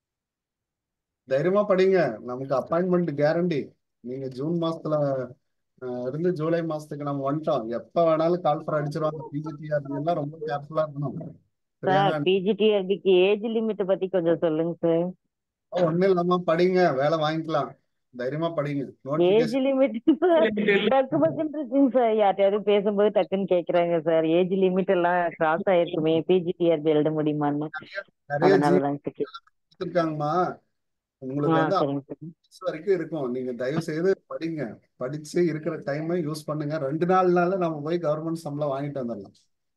தைரியமா படிங்க, நமக்கு அப்பாயின்மெண்ட் கேரண்டி. நீங்க ஜூன் மாசத்துல அஹ், இருந்து ஜூலை மாசத்துக்கு நம்ம வந்துட்டோம். எப்ப வேணாலும் கால் ஃபர் அடிச்சிருவாங்க. பிஜிடிஆர்பி எல்லாம் ரொம்ப கேர்ஃபுல்லா இருக்கணும். சார். சரியாங்க? பிஜிடிஆர்பிக்கு ஏஜ் லிமிட் பத்தி கொஞ்சம் சொல்லுங்க சார். ஒன்னும் இல்லாம படிங்க, வேலை வாங்கிக்கலாம். தைரியமா படிங்க. ஏஜ் நோட்டிபிகேஷன் லிமிட் டக்கு பக்குன்னு இருக்குங்க சார். யார்ட்டையாவது பேசும்போது டக்குன்னு கேக்குறாங்க சார், ஏஜ் லிமிட் எல்லாம் கிராஸ் ஆயிருக்குமே, பிஜிடிஆர்பி எழுத முடியுமான்னு. நிறைய அதனாலதாங்க சார் கேக்குறேன். கொடுத்துருக்காங்கம்மா. உங்களுக்கு ஆ வந்து சரிங்க சார். ஐம்பது வரைக்கும் இருக்கும். நீங்க தயவு செய்து படிங்க, படிச்சு இருக்கிற டைமை யூஸ் பண்ணுங்க. ரெண்டு நாள்னால நம்ம போய் கவர்மெண்ட் சம்பளம் வாங்கிட்டு வந்துடலாம்.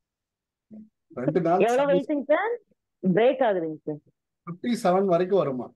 ரெண்டு நாள் எவ்வளவு வயசுங்க சார்? பிரேக் ஆகுதுங்க சார். பிப்டி செவன் வரைக்கும் வருமா?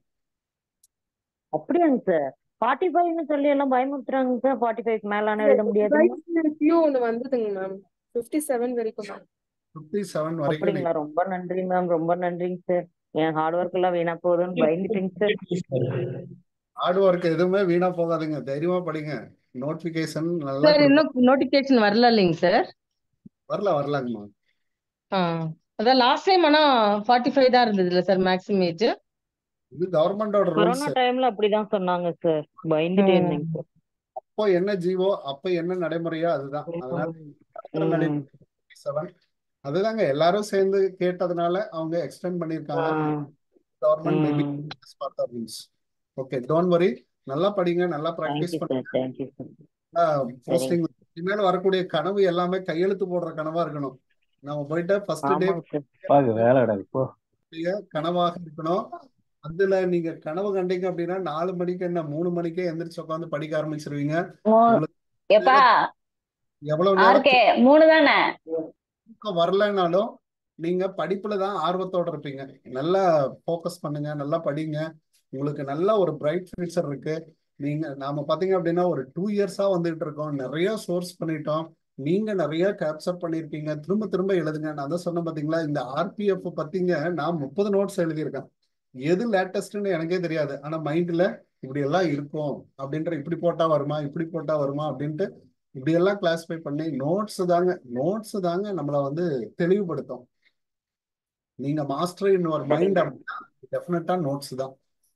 அப்படியாங்க சார்? ஃபார்ட்டி ஃபைவ்னு சொல்லி எல்லாம் பயமுறுத்துறாங்க சார். ஃபார்ட்டி ஃபைவ் மேலான எழுத முடியாது. ரிவ்யூ ஒன்று வந்ததுங்க மேம், ஃபிஃப்டி செவன் வரைக்கும் மேம். பிப்டி செவன் வரைக்கும் அப்படிங்களா? ரொம்ப நன்றி மேம், ரொம்ப நன்றிங்க சார். என் ஹார்ட் ஒர்க் எல்லாம் வீணா போகுதுன்னு பயந்துட்டீங்க சார். ஹார்ட் ஒர்க் எதுவுமே வீணா போகாதுங்க. தைரியமா படிங்க. நோட்டிபிகேஷன் நல்லா சார் கொடுப்பா- இன்னும் நோட்டிபிகேஷன் வரல இல்லைங்க சார்? வரல வரலாங்கம்மா. ஆ அதான் லாஸ்ட் டைம் ஆனா ஃபார்ட்டி ஃபைவ் தான் இருந்தது இல்ல சார் மேக்ஸிமம் ஏஜ்? இது கவர்மெண்டோட ரூல்ஸ். கொரோனா டைம்ல அப்படிதான் சொன்னாங்க சார், பயந்துட்டே இருந்தேங்க சார். அப்போ என்ன ஜீவோ, அப்ப என்ன நடைமுறையோ அதுதான். அதனால நடக்கிற ம். நடைமுறை செவன் அதுதாங்க. எல்லாரும் சேர்ந்து கேட்டதுனால அவங்க எக்ஸ்டெண்ட் பண்ணியிருக்காங்க. ஆ. கவர்மெண்ட் மேபி ம். For the rules. Okay, don't worry. நல்லா படிங்க, நல்லா ப்ராக்டிஸ் தேங்க்யூ சார், பண்ணுங்க. Thank you sir. போஸ்டிங் இனிமேல் வரக்கூடிய கனவு எல்லாமே கையெழுத்து போடுற கனவா இருக்கணும். நம்ம போயிட்டு ஃபர்ஸ்ட் டே ஆமாங்க சார். கனவாக இருக்கணும். அதுல நீங்க கனவு கண்டீங்க அப்படின்னா நாலு மணிக்கு என்ன மூணு மணிக்கே எந்திரிச்சு உட்காந்து படிக்க ஆரம்பிச்சிருவீங்க. உங்களுக்கு எப்பா எவ்வளவு நேரம் ஆர்கே மூணு தானே? தூக்கம் வரலைனாலும் நீங்க படிப்புல தான் ஆர்வத்தோட இருப்பீங்க. நல்லா ஃபோக்கஸ் பண்ணுங்க, நல்லா படிங்க. உங்களுக்கு நல்ல ஒரு பிரைட் ஃபியூச்சர் இருக்கு. நீங்க நாம பாத்தீங்க அப்படின்னா ஒரு டூ இயர்ஸா வந்துட்டு இருக்கோம். நிறைய சோர்ஸ் பண்ணிட்டோம். நீங்க நிறைய கேப்சர் பண்ணிருக்கீங்க, திரும்ப திரும்ப எழுதுங்க. நான் தான் சொன்னேன் பாத்தீங்களா, இந்த ஆர்பிஎஃப் பத்திங்க நான் முப்பது நோட்ஸ் எழுதியிருக்கேன். எது லேட்டஸ்ட்னு எனக்கே தெரியாது, ஆனா மைண்ட்ல இப்படி எல்லாம் இருக்கும் அப்படின்ற, இப்படி போட்டா வருமா இப்படி போட்டா வருமா அப்படின்ட்டு இப்படி எல்லாம் கிளாஸிஃபை பண்ணி நோட்ஸ் தாங்க நோட்ஸ் தாங்க நம்மளை வந்து தெளிவுபடுத்தும். நீங்க மாஸ்டர் இன் ஒரு மைண்ட் அப்படின்னா டெஃபினட்டா நோட்ஸ் தான்.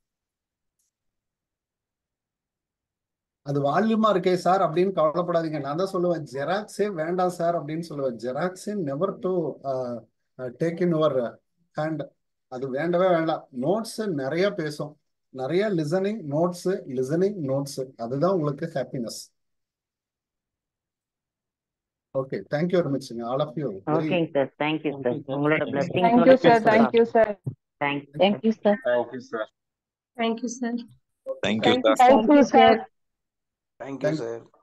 அது வால்யூமா இருக்கே சார் அப்படின்னு கவலைப்படாதீங்க. நான் தான் சொல்லுவேன் ஜெராக்ஸே வேண்டாம் சார் அப்படின்னு சொல்லுவேன். ஜெராக்ஸே never to take in your hand. அது வேண்டவே வேண்டாம். நோட்ஸ் நிறைய பேசும், நிறைய லிசனிங் நோட்ஸ், லிசனிங் நோட்ஸ், அதுதான் உங்களுக்கு happiness. Okay, thank you very much all of you. Okay sir, thank you sir. உங்களோட blessing Thank you, sir. Thank you, sir. Thank you. Thank you, sir. Thank you, sir. Thank you, sir. Thank you, Thank you, sir. sir. Thank you, sir. Thank you sir.